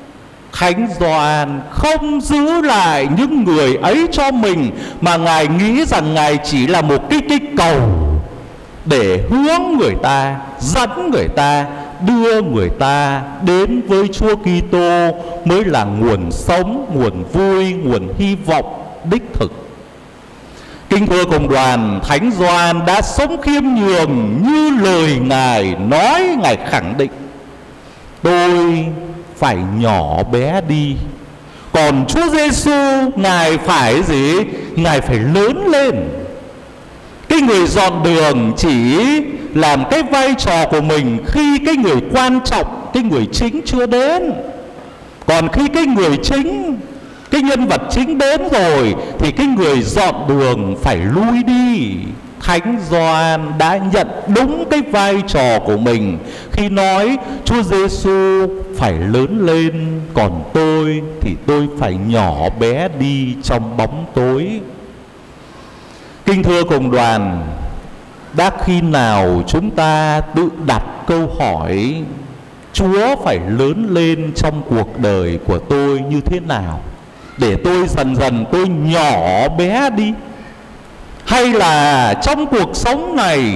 Thánh Gioan không giữ lại những người ấy cho mình, mà Ngài nghĩ rằng Ngài chỉ là một cái cây cầu để hướng người ta, dẫn người ta, đưa người ta đến với Chúa Kitô mới là nguồn sống, nguồn vui, nguồn hy vọng đích thực. Kính thưa cộng đoàn, Thánh Gioan đã sống khiêm nhường như lời Ngài nói. Ngài khẳng định: tôi phải nhỏ bé đi, còn Chúa Giêsu Ngài phải gì? Ngài phải lớn lên. Cái người dọn đường chỉ làm cái vai trò của mình khi cái người quan trọng, cái người chính chưa đến. Còn khi cái người chính, cái nhân vật chính đến rồi thì cái người dọn đường phải lui đi. Thánh Gioan đã nhận đúng cái vai trò của mình khi nói Chúa Giêsu phải lớn lên, còn tôi thì tôi phải nhỏ bé đi trong bóng tối. Kính thưa cộng đoàn, đã khi nào chúng ta tự đặt câu hỏi Chúa phải lớn lên trong cuộc đời của tôi như thế nào, để tôi dần dần tôi nhỏ bé đi? Hay là trong cuộc sống này,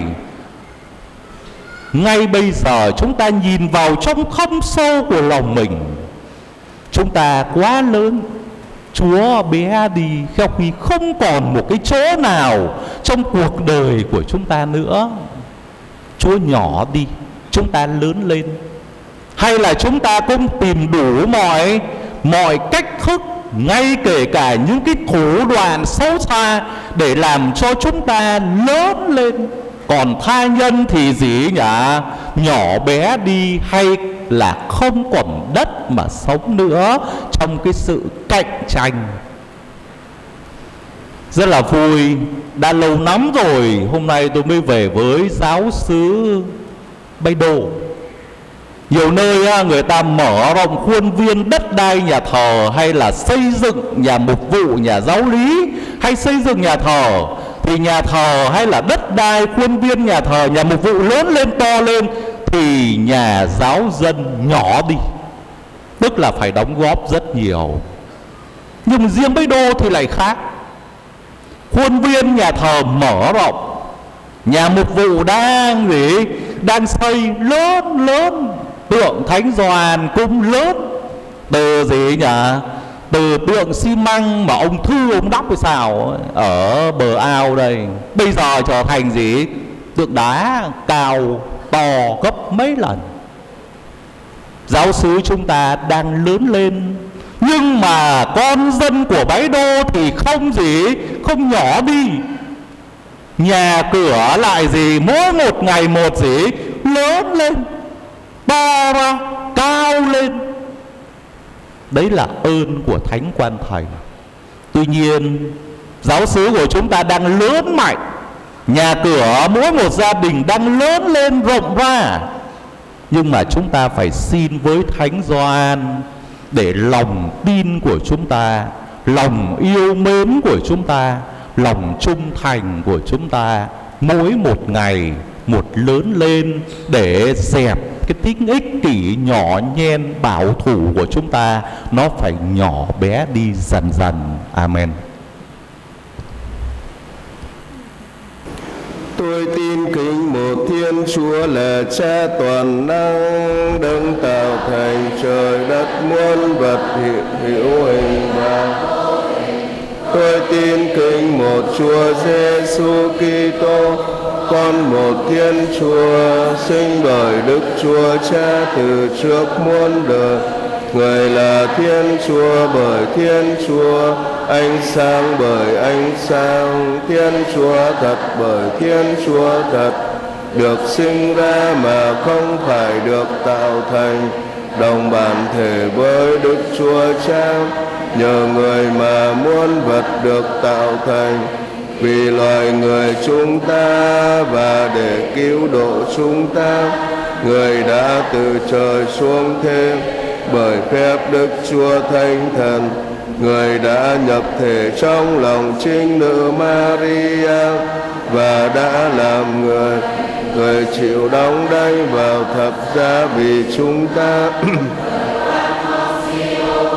ngay bây giờ chúng ta nhìn vào trong thâm sâu của lòng mình, chúng ta quá lớn, Chúa bé đi, theo khi không còn một cái chỗ nào trong cuộc đời của chúng ta nữa. Chúa nhỏ đi, chúng ta lớn lên. Hay là chúng ta cũng tìm đủ mọi mọi cách thức, ngay kể cả những cái thủ đoạn xấu xa để làm cho chúng ta lớn lên. Còn tha nhân thì gì nhỉ? Nhỏ bé đi, hay là không còn đất mà sống nữa trong cái sự cạnh tranh. Rất là vui, đã lâu lắm rồi hôm nay tôi mới về với giáo xứ Bấy Đô. Nhiều nơi người ta mở rộng khuôn viên đất đai nhà thờ, hay là xây dựng nhà mục vụ, nhà giáo lý, hay xây dựng nhà thờ, thì nhà thờ hay là đất đai khuôn viên nhà thờ, nhà mục vụ lớn lên to lên, thì nhà giáo dân nhỏ đi, tức là phải đóng góp rất nhiều. Nhưng riêng Bấy Đô thì lại khác. Khuôn viên nhà thờ mở rộng, nhà mục vụ đang gì? Đang xây lớn lớn. Tượng Thánh Gioan cũng lớn. Từ gì nhỉ? Từ tượng xi măng mà ông Thư ông đắp hay sao ở bờ ao đây, bây giờ trở thành gì? Tượng đá cao to gấp mấy lần. Giáo xứ chúng ta đang lớn lên, nhưng mà con dân của Bái Đô thì không gì? Không nhỏ đi. Nhà cửa lại gì? Mỗi một ngày một gì? Lớn lên, to ra, cao lên. Đấy là ơn của Thánh Quan Thầy. Tuy nhiên giáo xứ của chúng ta đang lớn mạnh, nhà cửa mỗi một gia đình đang lớn lên rộng ra, nhưng mà chúng ta phải xin với Thánh Gioan để lòng tin của chúng ta, lòng yêu mến của chúng ta, lòng trung thành của chúng ta mỗi một ngày một lớn lên, để dẹp cái tính ích kỷ nhỏ nhen bảo thủ của chúng ta, nó phải nhỏ bé đi dần dần. Amen. Tôi tin kính một Thiên Chúa là Cha toàn năng, đấng tạo thành trời đất muôn vật hiện hữu hình và. Tôi tin kính một Chúa Giêsu Kitô, con một Thiên Chúa, sinh bởi Đức Chúa Cha từ trước muôn đời. Người là Thiên Chúa bởi Thiên Chúa, ánh sáng bởi ánh sáng, Thiên Chúa thật bởi Thiên Chúa thật, được sinh ra mà không phải được tạo thành, đồng bản thể với Đức Chúa Cha, nhờ người mà muôn vật được tạo thành. Vì loài người chúng ta và để cứu độ chúng ta, người đã từ trời xuống thế, bởi phép Đức Chúa Thánh Thần, người đã nhập thể trong lòng trinh nữ Maria và đã làm người. Người chịu đóng đinh vào thập giá vì chúng ta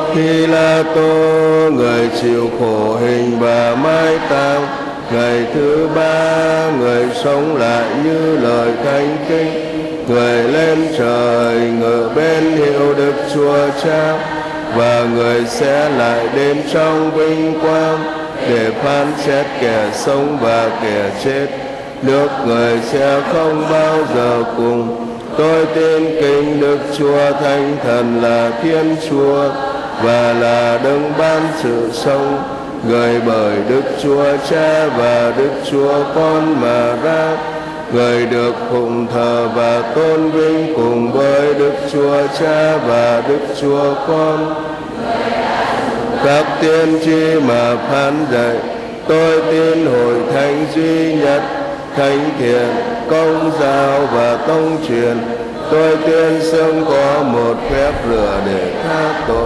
Khi La Tô người chịu khổ hình và mai táng, ngày thứ ba người sống lại như lời thánh kinh, người lên trời ngự bên hiệu Đức Chúa Cha, và người sẽ lại đến trong vinh quang để phán xét kẻ sống và kẻ chết. Nước người sẽ không bao giờ cùng. Tôi tin kính Đức Chúa Thánh Thần là Thiên Chúa và là đấng ban sự sống, người bởi Đức Chúa Cha và Đức Chúa Con mà ra, người được phụng thờ và tôn vinh cùng với Đức Chúa Cha và Đức Chúa Con. Các tiên tri mà phán dạy, tôi tin hội thánh duy nhất, thánh thiện, công giáo và tông truyền. Tôi tin xưng có một phép rửa để tha tội.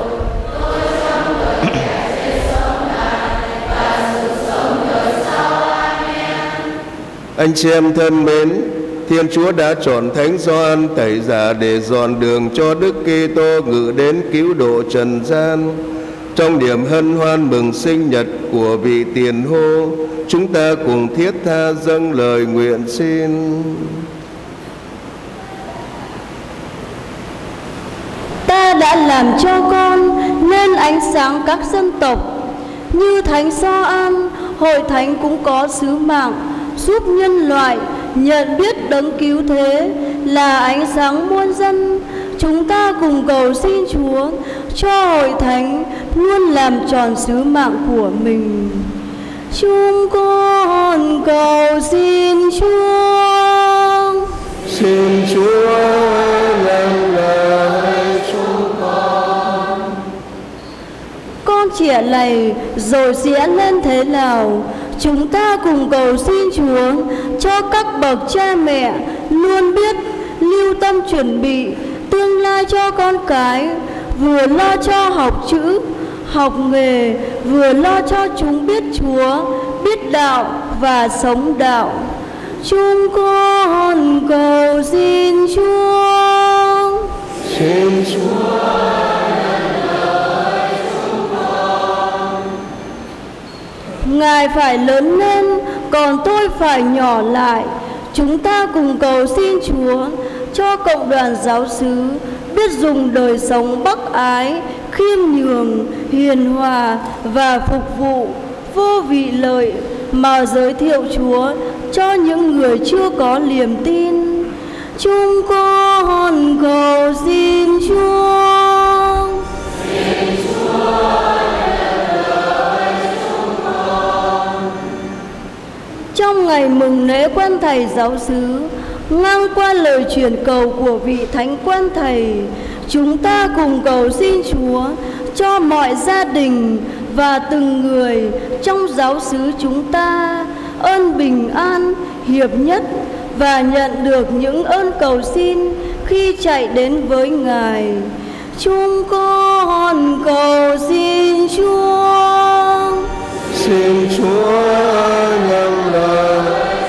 Anh chị em thân mến, Thiên Chúa đã chọn Thánh Gioan Tẩy Giả để dọn đường cho Đức Kitô ngự đến cứu độ trần gian. Trong niềm hân hoan mừng sinh nhật của vị Tiền Hô, chúng ta cùng thiết tha dâng lời nguyện xin. Ta đã làm cho con nên ánh sáng các dân tộc. Như Thánh Gioan, hội thánh cũng có sứ mạng giúp nhân loại nhận biết đấng cứu thế là ánh sáng muôn dân. Chúng ta cùng cầu xin Chúa cho hội thánh luôn làm tròn sứ mạng của mình. Chúng con cầu xin Chúa. Xin Chúa làm lời chúng con. Con trẻ này rồi sẽ lên thế nào? Chúng ta cùng cầu xin Chúa cho các bậc cha mẹ luôn biết lưu tâm chuẩn bị tương lai cho con cái, vừa lo cho học chữ, học nghề, vừa lo cho chúng biết Chúa, biết đạo và sống đạo. Chúng con cầu xin Chúa. Xin Chúa. Ngài phải lớn lên, còn tôi phải nhỏ lại. Chúng ta cùng cầu xin Chúa cho cộng đoàn giáo xứ biết dùng đời sống bác ái, khiêm nhường, hiền hòa và phục vụ vô vị lợi mà giới thiệu Chúa cho những người chưa có niềm tin. Chúng con cầu xin Chúa. Xin Chúa. Trong ngày mừng lễ quan thầy giáo xứ, ngang qua lời truyền cầu của vị thánh quan thầy, chúng ta cùng cầu xin Chúa cho mọi gia đình và từng người trong giáo xứ chúng ta ơn bình an, hiệp nhất và nhận được những ơn cầu xin khi chạy đến với Ngài. Chúng con cầu xin Chúa. Xin Chúa nhắm lời.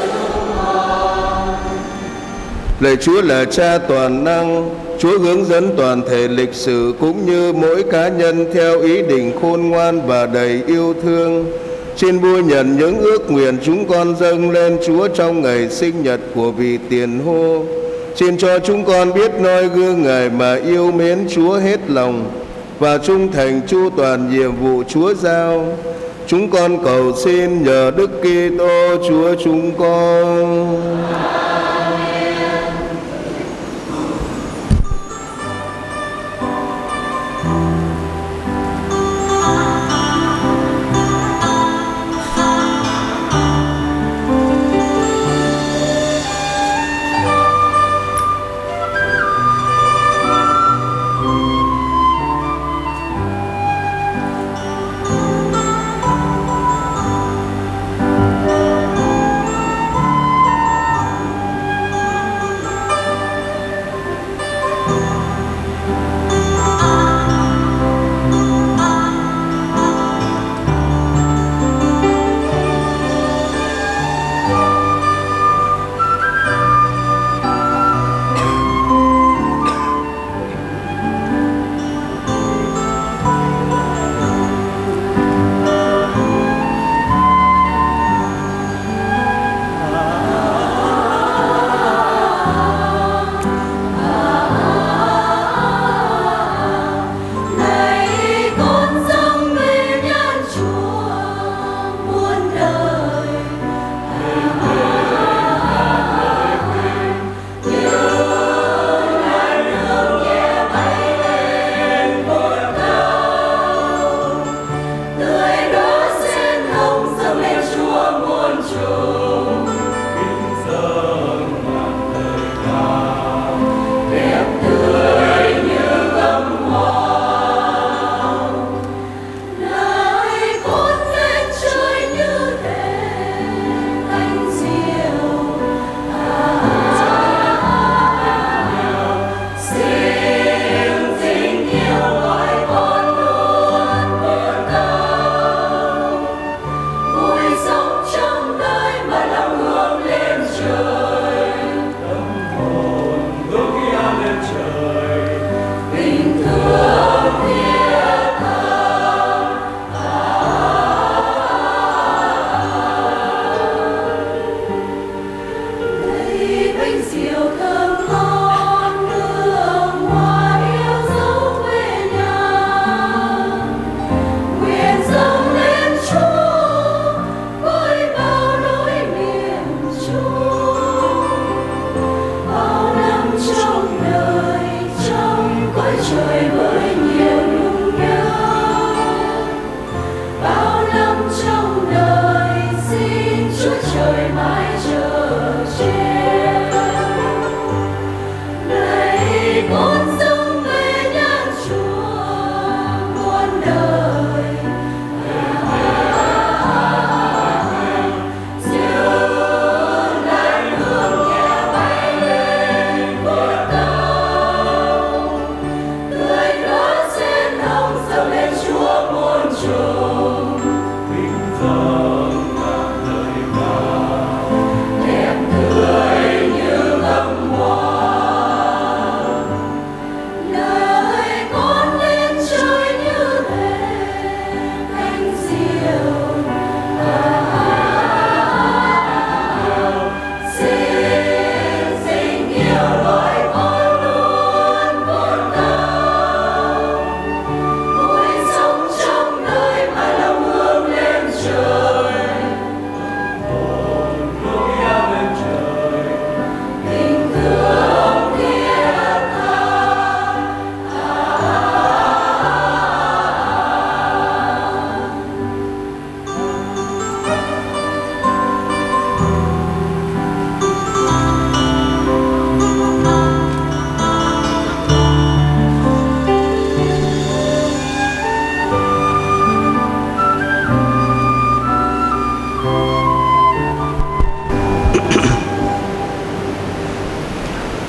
Lạy Chúa là Cha toàn năng, Chúa hướng dẫn toàn thể lịch sử cũng như mỗi cá nhân theo ý định khôn ngoan và đầy yêu thương. Xin vui nhận những ước nguyện chúng con dâng lên Chúa trong ngày sinh nhật của vị Tiền Hô. Xin cho chúng con biết noi gương Ngài mà yêu mến Chúa hết lòng và trung thành chu toàn nhiệm vụ Chúa giao. Chúng con cầu xin nhờ Đức Kitô Chúa chúng con.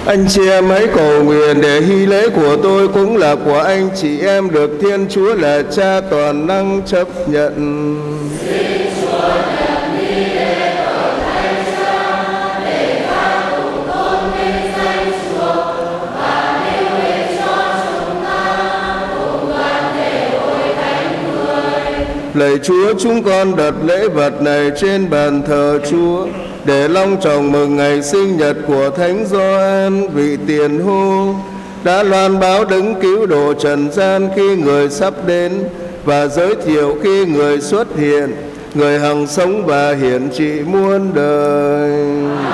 Anh chị em hãy cầu nguyện để hy lễ của tôi cũng là của anh chị em được Thiên Chúa là Cha toàn năng chấp nhận. Lạy Chúa, chúng con đặt lễ vật này trên bàn thờ Chúa để long trọng mừng ngày sinh nhật của Thánh Gioan vị tiền hô đã loan báo đấng cứu độ trần gian khi người sắp đến và giới thiệu khi người xuất hiện, người hằng sống và hiển trị muôn đời.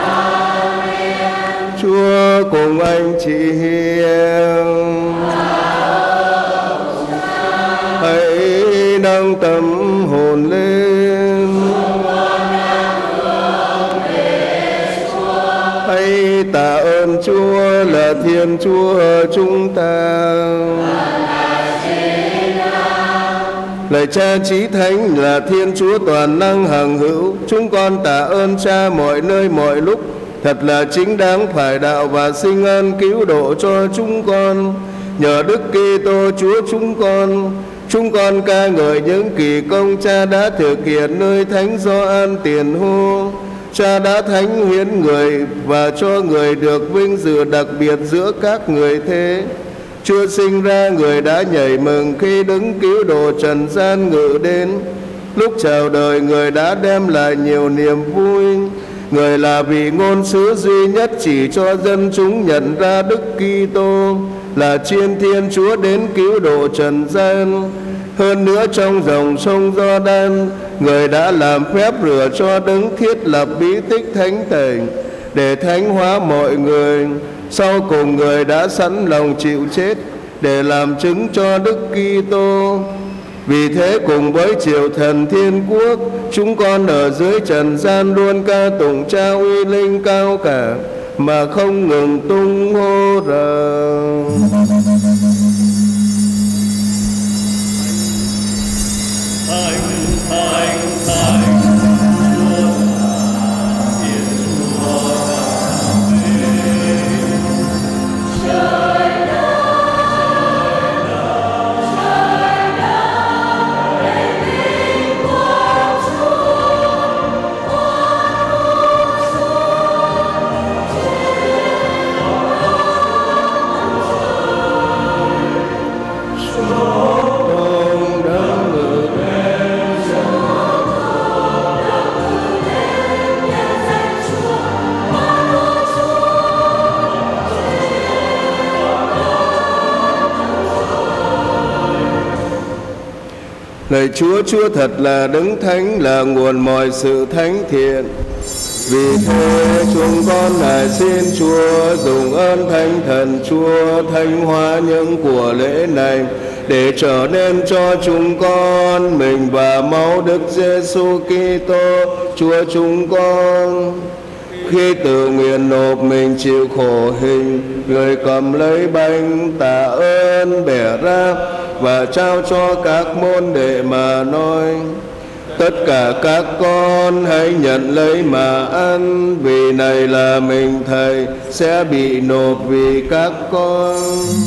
Chúa cùng anh chị em hãy nâng tâm hồn lên, hãy tạ ơn Chúa là Thiên Chúa chúng ta. Lạy Cha Chí Thánh là Thiên Chúa toàn năng hằng hữu, chúng con tạ ơn Cha mọi nơi mọi lúc, thật là chính đáng phải đạo và sinh ơn cứu độ cho chúng con. Nhờ Đức Kitô Chúa chúng con, chúng con ca ngợi những kỳ công Cha đã thực hiện nơi Thánh Gioan tiền hô. Cha đã thánh hiến người và cho người được vinh dự đặc biệt giữa các người thế. Chúa sinh ra, người đã nhảy mừng khi đứng cứu độ trần gian ngự đến. Lúc chào đời, người đã đem lại nhiều niềm vui. Người là vị ngôn sứ duy nhất chỉ cho dân chúng nhận ra Đức Kitô là chiên Thiên Chúa đến cứu độ trần gian. Hơn nữa, trong dòng sông Giođan, người đã làm phép rửa cho đấng thiết lập bí tích thánh thể để thánh hóa mọi người. Sau cùng, người đã sẵn lòng chịu chết để làm chứng cho Đức Kitô. Vì thế, cùng với triều thần thiên quốc, chúng con ở dưới trần gian luôn ca tụng Cha uy linh cao cả mà không ngừng tung hô rằng: Thánh, Thánh, Thánh, Lạy Chúa, Chúa thật là đấng thánh, là nguồn mọi sự thánh thiện. Vì thế chúng con lại xin Chúa dùng ơn Thánh Thần Chúa thánh hóa những của lễ này để trở nên cho chúng con mình và máu Đức Giêsu Kitô Chúa chúng con. Khi tự nguyện nộp mình chịu khổ hình, người cầm lấy bánh tạ ơn bẻ ra và trao cho các môn đệ mà nói: tất cả các con hãy nhận lấy mà ăn, vì này là mình Thầy sẽ bị nộp vì các con.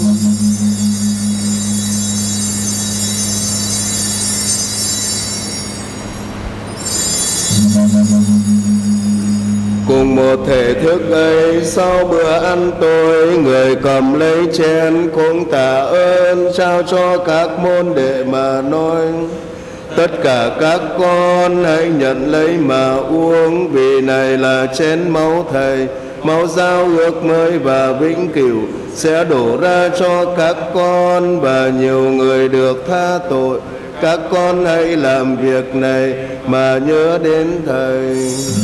Cùng một thể thức ấy, sau bữa ăn tối, người cầm lấy chén cũng tạ ơn trao cho các môn đệ mà nói: tất cả các con hãy nhận lấy mà uống, vì này là chén máu Thầy, máu giao ước mới và vĩnh cửu, sẽ đổ ra cho các con và nhiều người được tha tội. Các con hãy làm việc này mà nhớ đến Thầy.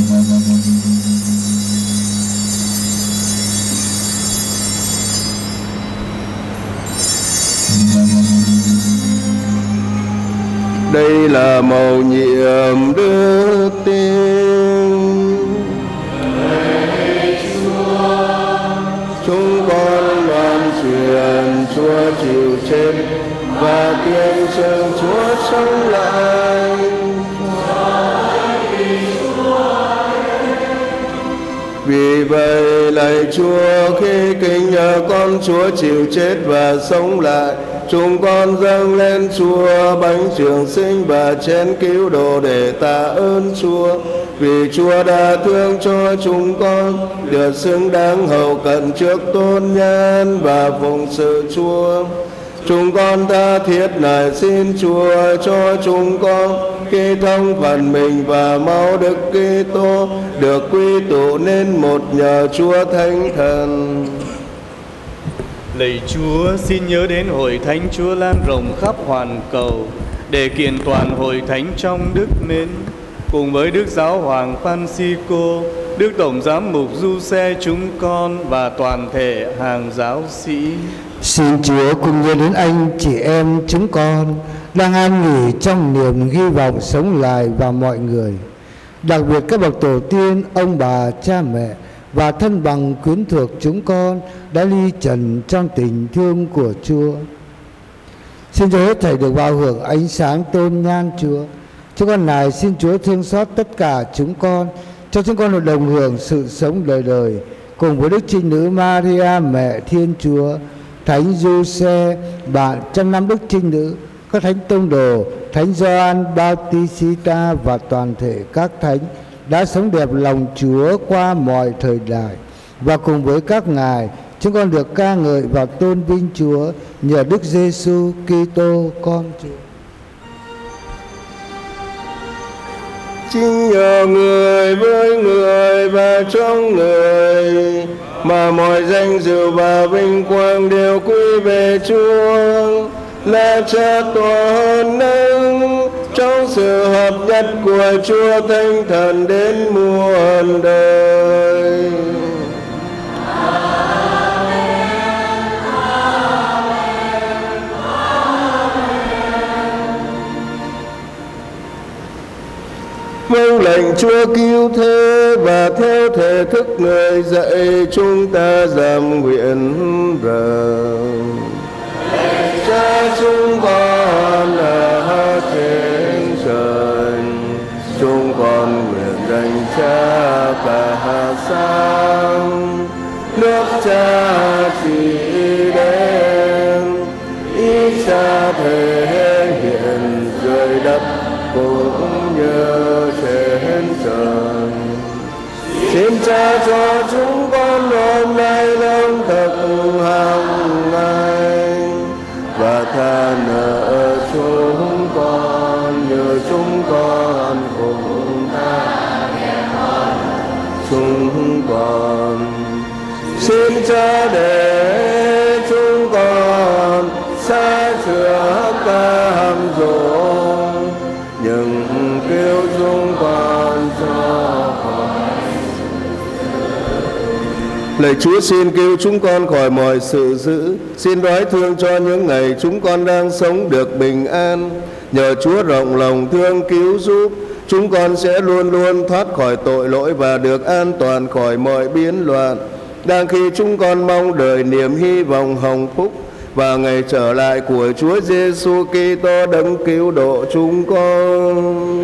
Đây là mầu nhiệm đức tin. Chúng con loan truyền Chúa chịu chết và tuyên xưng Chúa sống lại. Vì vậy lạy Chúa, khi kính nhờ con Chúa chịu chết và sống lại, chúng con dâng lên Chúa bánh trường sinh và chén cứu độ để tạ ơn Chúa. Vì Chúa đã thương cho chúng con, được xứng đáng hầu cận trước tôn nhân và phụng sự Chúa. Chúng con tha thiết nài xin Chúa cho chúng con khi thông phần mình và máu Đức Kitô được quy tụ nên một nhờ Chúa Thánh Thần. Lạy Chúa, xin nhớ đến hội thánh Chúa lan rộng khắp hoàn cầu để kiện toàn hội thánh trong đức mến, cùng với Đức Giáo Hoàng Francisco, Đức Tổng Giám mục Giuse chúng con và toàn thể hàng giáo sĩ. Xin Chúa cùng nhớ đến anh chị em chúng con đang an nghỉ trong niềm hy vọng sống lại vào mọi người, đặc biệt các bậc tổ tiên, ông bà, cha mẹ và thân bằng quyến thuộc chúng con đã ly trần trong tình thương của Chúa. Xin cho hết thảy được vào hưởng ánh sáng tôn nhan Chúa. Chúng con nài xin Chúa thương xót tất cả chúng con, cho chúng con được đồng hưởng sự sống đời đời cùng với Đức Trinh Nữ Maria mẹ Thiên Chúa, Thánh Giuse, bạn trăm năm Đức Trinh Nữ, các thánh tông đồ, Thánh Gioan Bautista và toàn thể các thánh đã sống đẹp lòng Chúa qua mọi thời đại. Và cùng với các ngài, chúng con được ca ngợi và tôn vinh Chúa nhờ Đức Giêsu Kitô con Chúa. Chính nhờ người với người và trong người mà mọi danh dự và vinh quang đều quy về Chúa, là Cha tòa hơn nâng trong sự hợp nhất của Chúa Thánh Thần đến muôn đời. Vâng lệnh Chúa cứu thế và theo thể thức người dạy chúng ta dám nguyện rằng: Cha chúng con ở trên trời, chúng con nguyện danh Cha cả sáng, nước Cha chỉ đến, ý Cha thể hiện dưới đất cũng như trên trời. Xin Cha cho chúng con hôm nay lương thực hàng ngày, và tha nợ chúng con như chúng con cũng tha chúng con. Xin Cha để chúng con xa chữa cam dỗ, nhưng kêu chúng con cho khỏi. Lạy Chúa xin cứu chúng con khỏi mọi sự dữ, xin đoái thương cho những ngày chúng con đang sống được bình an. Nhờ Chúa rộng lòng thương cứu giúp, chúng con sẽ luôn luôn thoát khỏi tội lỗi và được an toàn khỏi mọi biến loạn. Đang khi chúng con mong đợi niềm hy vọng hồng phúc và ngày trở lại của Chúa Giêsu Kitô đấng cứu độ chúng con.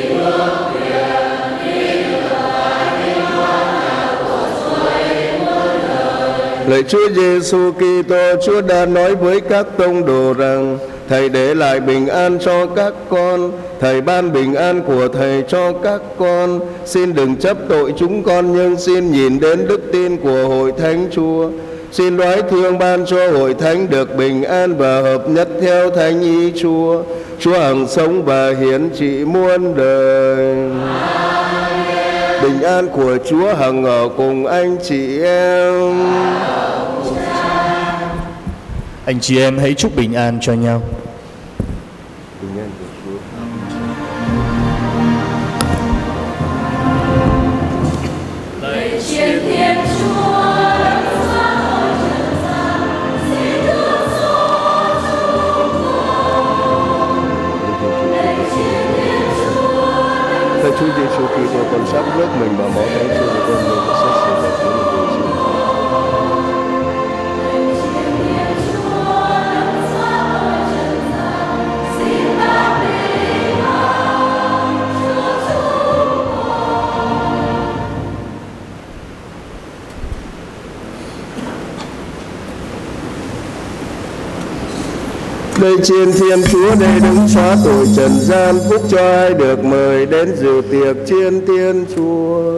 Lạy Chúa Giêsu Kitô, Chúa đã nói với các tông đồ rằng: Thầy để lại bình an cho các con, Thầy ban bình an của Thầy cho các con. Xin đừng chấp tội chúng con, nhưng xin nhìn đến đức tin của Hội Thánh Chúa. Xin đoái thương ban cho Hội Thánh được bình an và hợp nhất theo thánh ý Chúa. Chúa hằng sống và hiển trị muôn đời. Bình an của Chúa hằng ở cùng anh chị em. Anh chị em hãy chúc bình an cho nhau. Bình an của Chúa. Lạy Thiên Thiên Chúa, Thầy Chúa Giêsu Kitô, con sắp rước mình vào máu thánh Chúa của con người và xét xử và Chúa là tội xin. Đây chiên thiên Chúa đây đứng xóa tội trần gian, phúc cho ai được mời đến dự tiệc chiên thiên Chúa.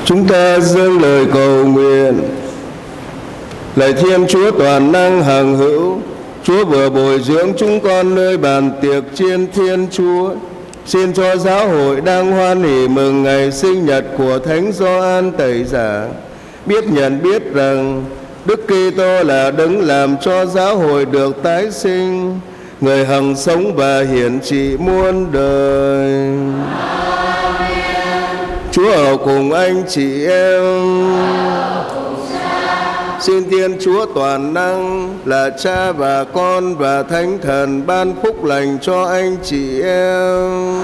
Chúng ta dâng lời cầu nguyện. Lạy Thiên Chúa toàn năng hằng hữu, Chúa vừa bồi dưỡng chúng con nơi bàn tiệc chiên Thiên Chúa. Xin cho giáo hội đang hoan hỉ mừng ngày sinh nhật của Thánh Gioan Tẩy Giả, biết nhận biết rằng Đức Kitô là đấng làm cho giáo hội được tái sinh, người hằng sống và hiển trị muôn đời. Chúa ở cùng anh chị em. Xin Thiên Chúa toàn năng là Cha và Con và Thánh Thần ban phúc lành cho anh chị em.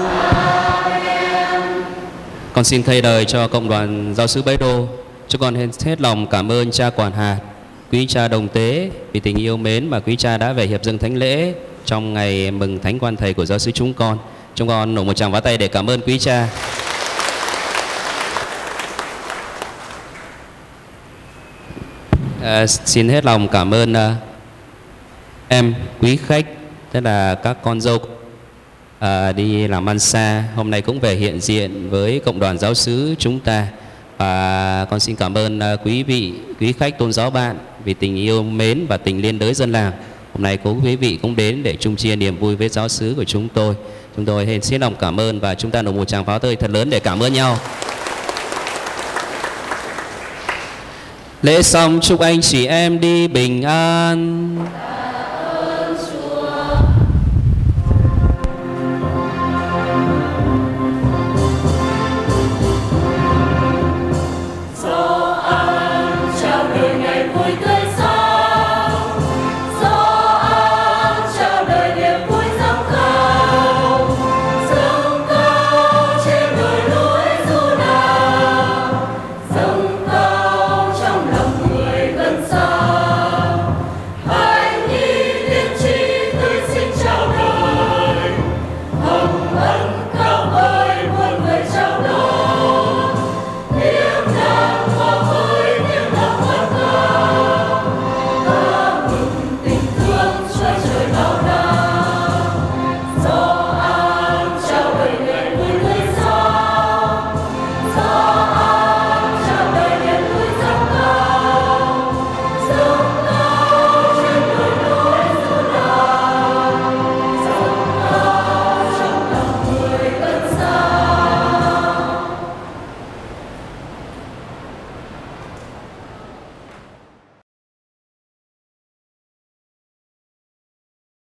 Con xin thay đời cho cộng đoàn giáo xứ Bái Đô. Chúng con hết lòng cảm ơn Cha quản hạt, quý Cha Đồng Tế vì tình yêu mến mà quý Cha đã về hiệp dâng thánh lễ trong ngày mừng Thánh Quan Thầy của giáo xứ chúng con. Chúng con nổ một tràng vỗ tay để cảm ơn quý Cha. À, xin hết lòng cảm ơn uh, em quý khách, tức là các con dâu uh, đi làm ăn xa, hôm nay cũng về hiện diện với cộng đoàn giáo xứ chúng ta. Và con xin cảm ơn uh, quý vị, quý khách tôn giáo bạn vì tình yêu mến và tình liên đới dân làng. Hôm nay có quý vị cũng đến để chung chia niềm vui với giáo xứ của chúng tôi. Chúng tôi xin lòng cảm ơn và chúng ta nổ một tràng pháo tay thật lớn để cảm ơn nhau. Lễ xong chúc anh chị em đi bình an.